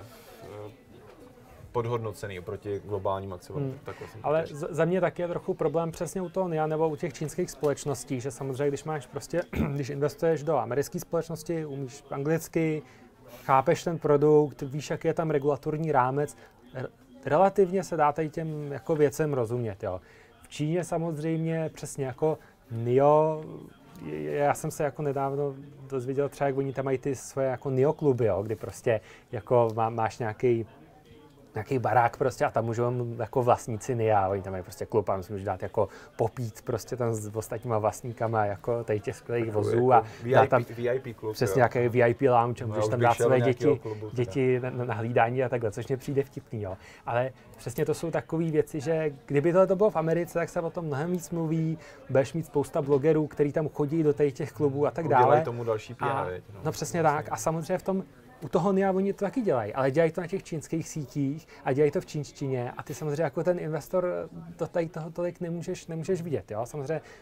podhodnocený oproti globálním akcím. Ale za mě taky je trochu problém přesně u toho NIO nebo u těch čínských společností, že samozřejmě, když investuješ do americké společnosti, umíš anglicky, chápeš ten produkt, víš, jaký je tam regulatorní rámec, relativně se dá tady těm jako věcem rozumět. Jo. V Číně samozřejmě přesně jako NIO, já jsem se jako nedávno dozvěděl třeba, jak oni tam mají ty svoje jako NIO kluby, jo, kdy prostě jako máš nějaký barák prostě a tam můžou jako vlastníci NIA, oni tam mají prostě klub a můžeš dát jako popít prostě tam s ostatníma vlastníkama jako tady těch skvělých vozů a VIP, tam VIP klub, přesně nějaký VIP lounge, můžeš tam dát své děti na hlídání a takhle, což mě přijde vtipný, jo. Ale přesně to jsou takové věci, že kdyby tohle to bylo v Americe, tak se o tom mnohem víc mluví, budeš mít spousta blogerů, kteří tam chodí do těch klubů a tak dále. Udělají tomu další PR, no přesně tak a samozřejmě u toho NIA oni to taky dělají, ale dělají to na těch čínských sítích a dělají to v čínštině a ty samozřejmě jako ten investor do tady toho tolik nemůžeš vidět, jo. Samozřejmě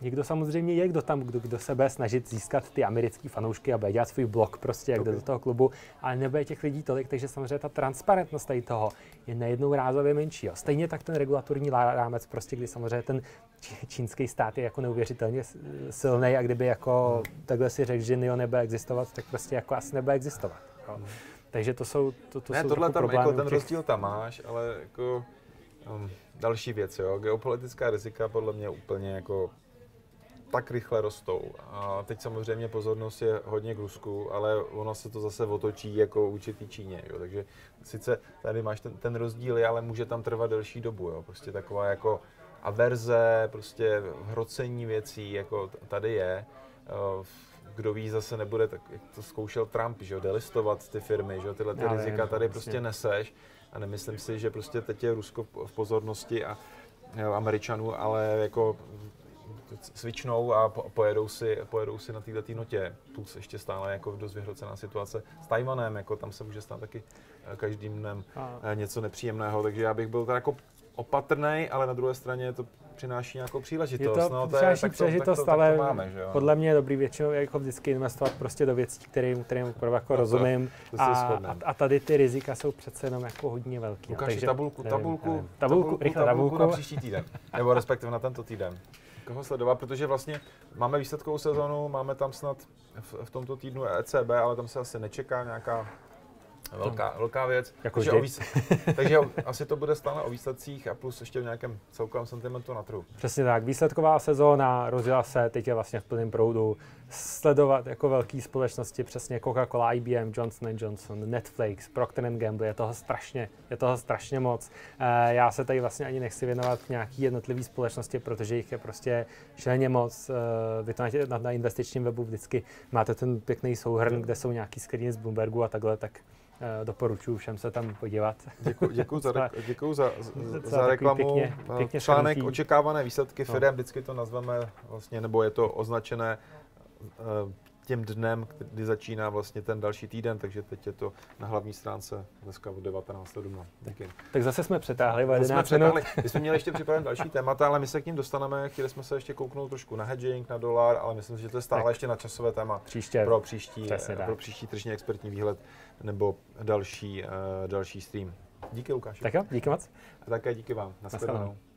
někdo samozřejmě je, kdo se bude snažit získat ty americké fanoušky a bude dělat svůj blog prostě, jak jde do toho klubu, ale nebude těch lidí tolik, takže samozřejmě ta transparentnost tady toho je nejednou rázově menší. Jo. Stejně tak ten regulatorní rámec, prostě, kdy samozřejmě ten čínský stát je jako neuvěřitelně silný a kdyby jako takhle si řekl, že NIO nebude existovat, tak prostě jako asi nebude existovat. Jo. Takže to jsou tohle tam problémy. Jako ten rozdíl tam máš, ale jako další věc, jo. Geopolitická rizika podle mě úplně jako tak rychle rostou. A teď samozřejmě pozornost je hodně k Rusku, ale ono se to zase otočí jako určitý Číně, jo. Takže sice tady máš ten rozdíl, ale může tam trvat delší dobu, jo. Prostě taková jako averze, prostě hrocení věcí, jako tady je. Kdo ví, zase nebude, tak jak to zkoušel Trump, že jo, delistovat ty firmy, že jo, tyhle ty rizika tady prostě neseš. A nemyslím si, že prostě teď je Rusko v pozornosti a Američanů, ale jako switchnou a pojedou si na této notě. Plus ještě stále jako dost vyhrocená situace s Tajvanem, jako tam se může stát taky každým dnem něco nepříjemného, takže já bych byl tak jako opatrnej, ale na druhé straně to přináší nějakou příležitost. Přináší příležitost, ale máme, že jo? Podle mě je dobrý většinou jako vždycky investovat prostě do věcí, kterým jako rozumím. A tady ty rizika jsou přece jenom jako hodně velký. Ukáž tabulku na příští týden, nebo respektive na tento týden. Koho sledovat, protože vlastně máme výsledkovou sezonu, máme tam snad v tomto týdnu ECB, ale tam se asi nečeká nějaká velká věc. Jako takže asi to bude stále o výsledcích a plus ještě v nějakém celkovém sentimentu na trhu. Přesně tak, výsledková sezóna rozjela se, teď je vlastně v plném proudu. Sledovat jako velké společnosti, přesně Coca-Cola, IBM, Johnson & Johnson, Netflix, Procter & Gamble, je toho strašně moc. Já se tady vlastně ani nechci věnovat nějaký jednotlivý společnosti, protože jich je prostě šíleně moc. Vy to na investičním webu vždycky máte ten pěkný souhrn, kde jsou nějaký screeny z Bloombergu a takhle, tak doporučuji všem se tam podívat. Děkuju za reklamu. Pěkně článek očekávané výsledky firem, vždycky to nazveme vlastně, nebo je to označené tím dnem, kdy začíná vlastně ten další týden, takže teď je to na hlavní stránce dneska od 19. dubna. Tak zase jsme přetáhli. My jsme měli ještě připraven další témata, ale my se k ním dostaneme. Chtěli jsme se ještě kouknout trošku na hedging, na dolar, ale myslím si, že to je stále ještě na časové téma pro příští tržní expertní výhled nebo další stream. Díky, Lukáši. Tak jo, díky moc. A také díky vám. Nashledanou.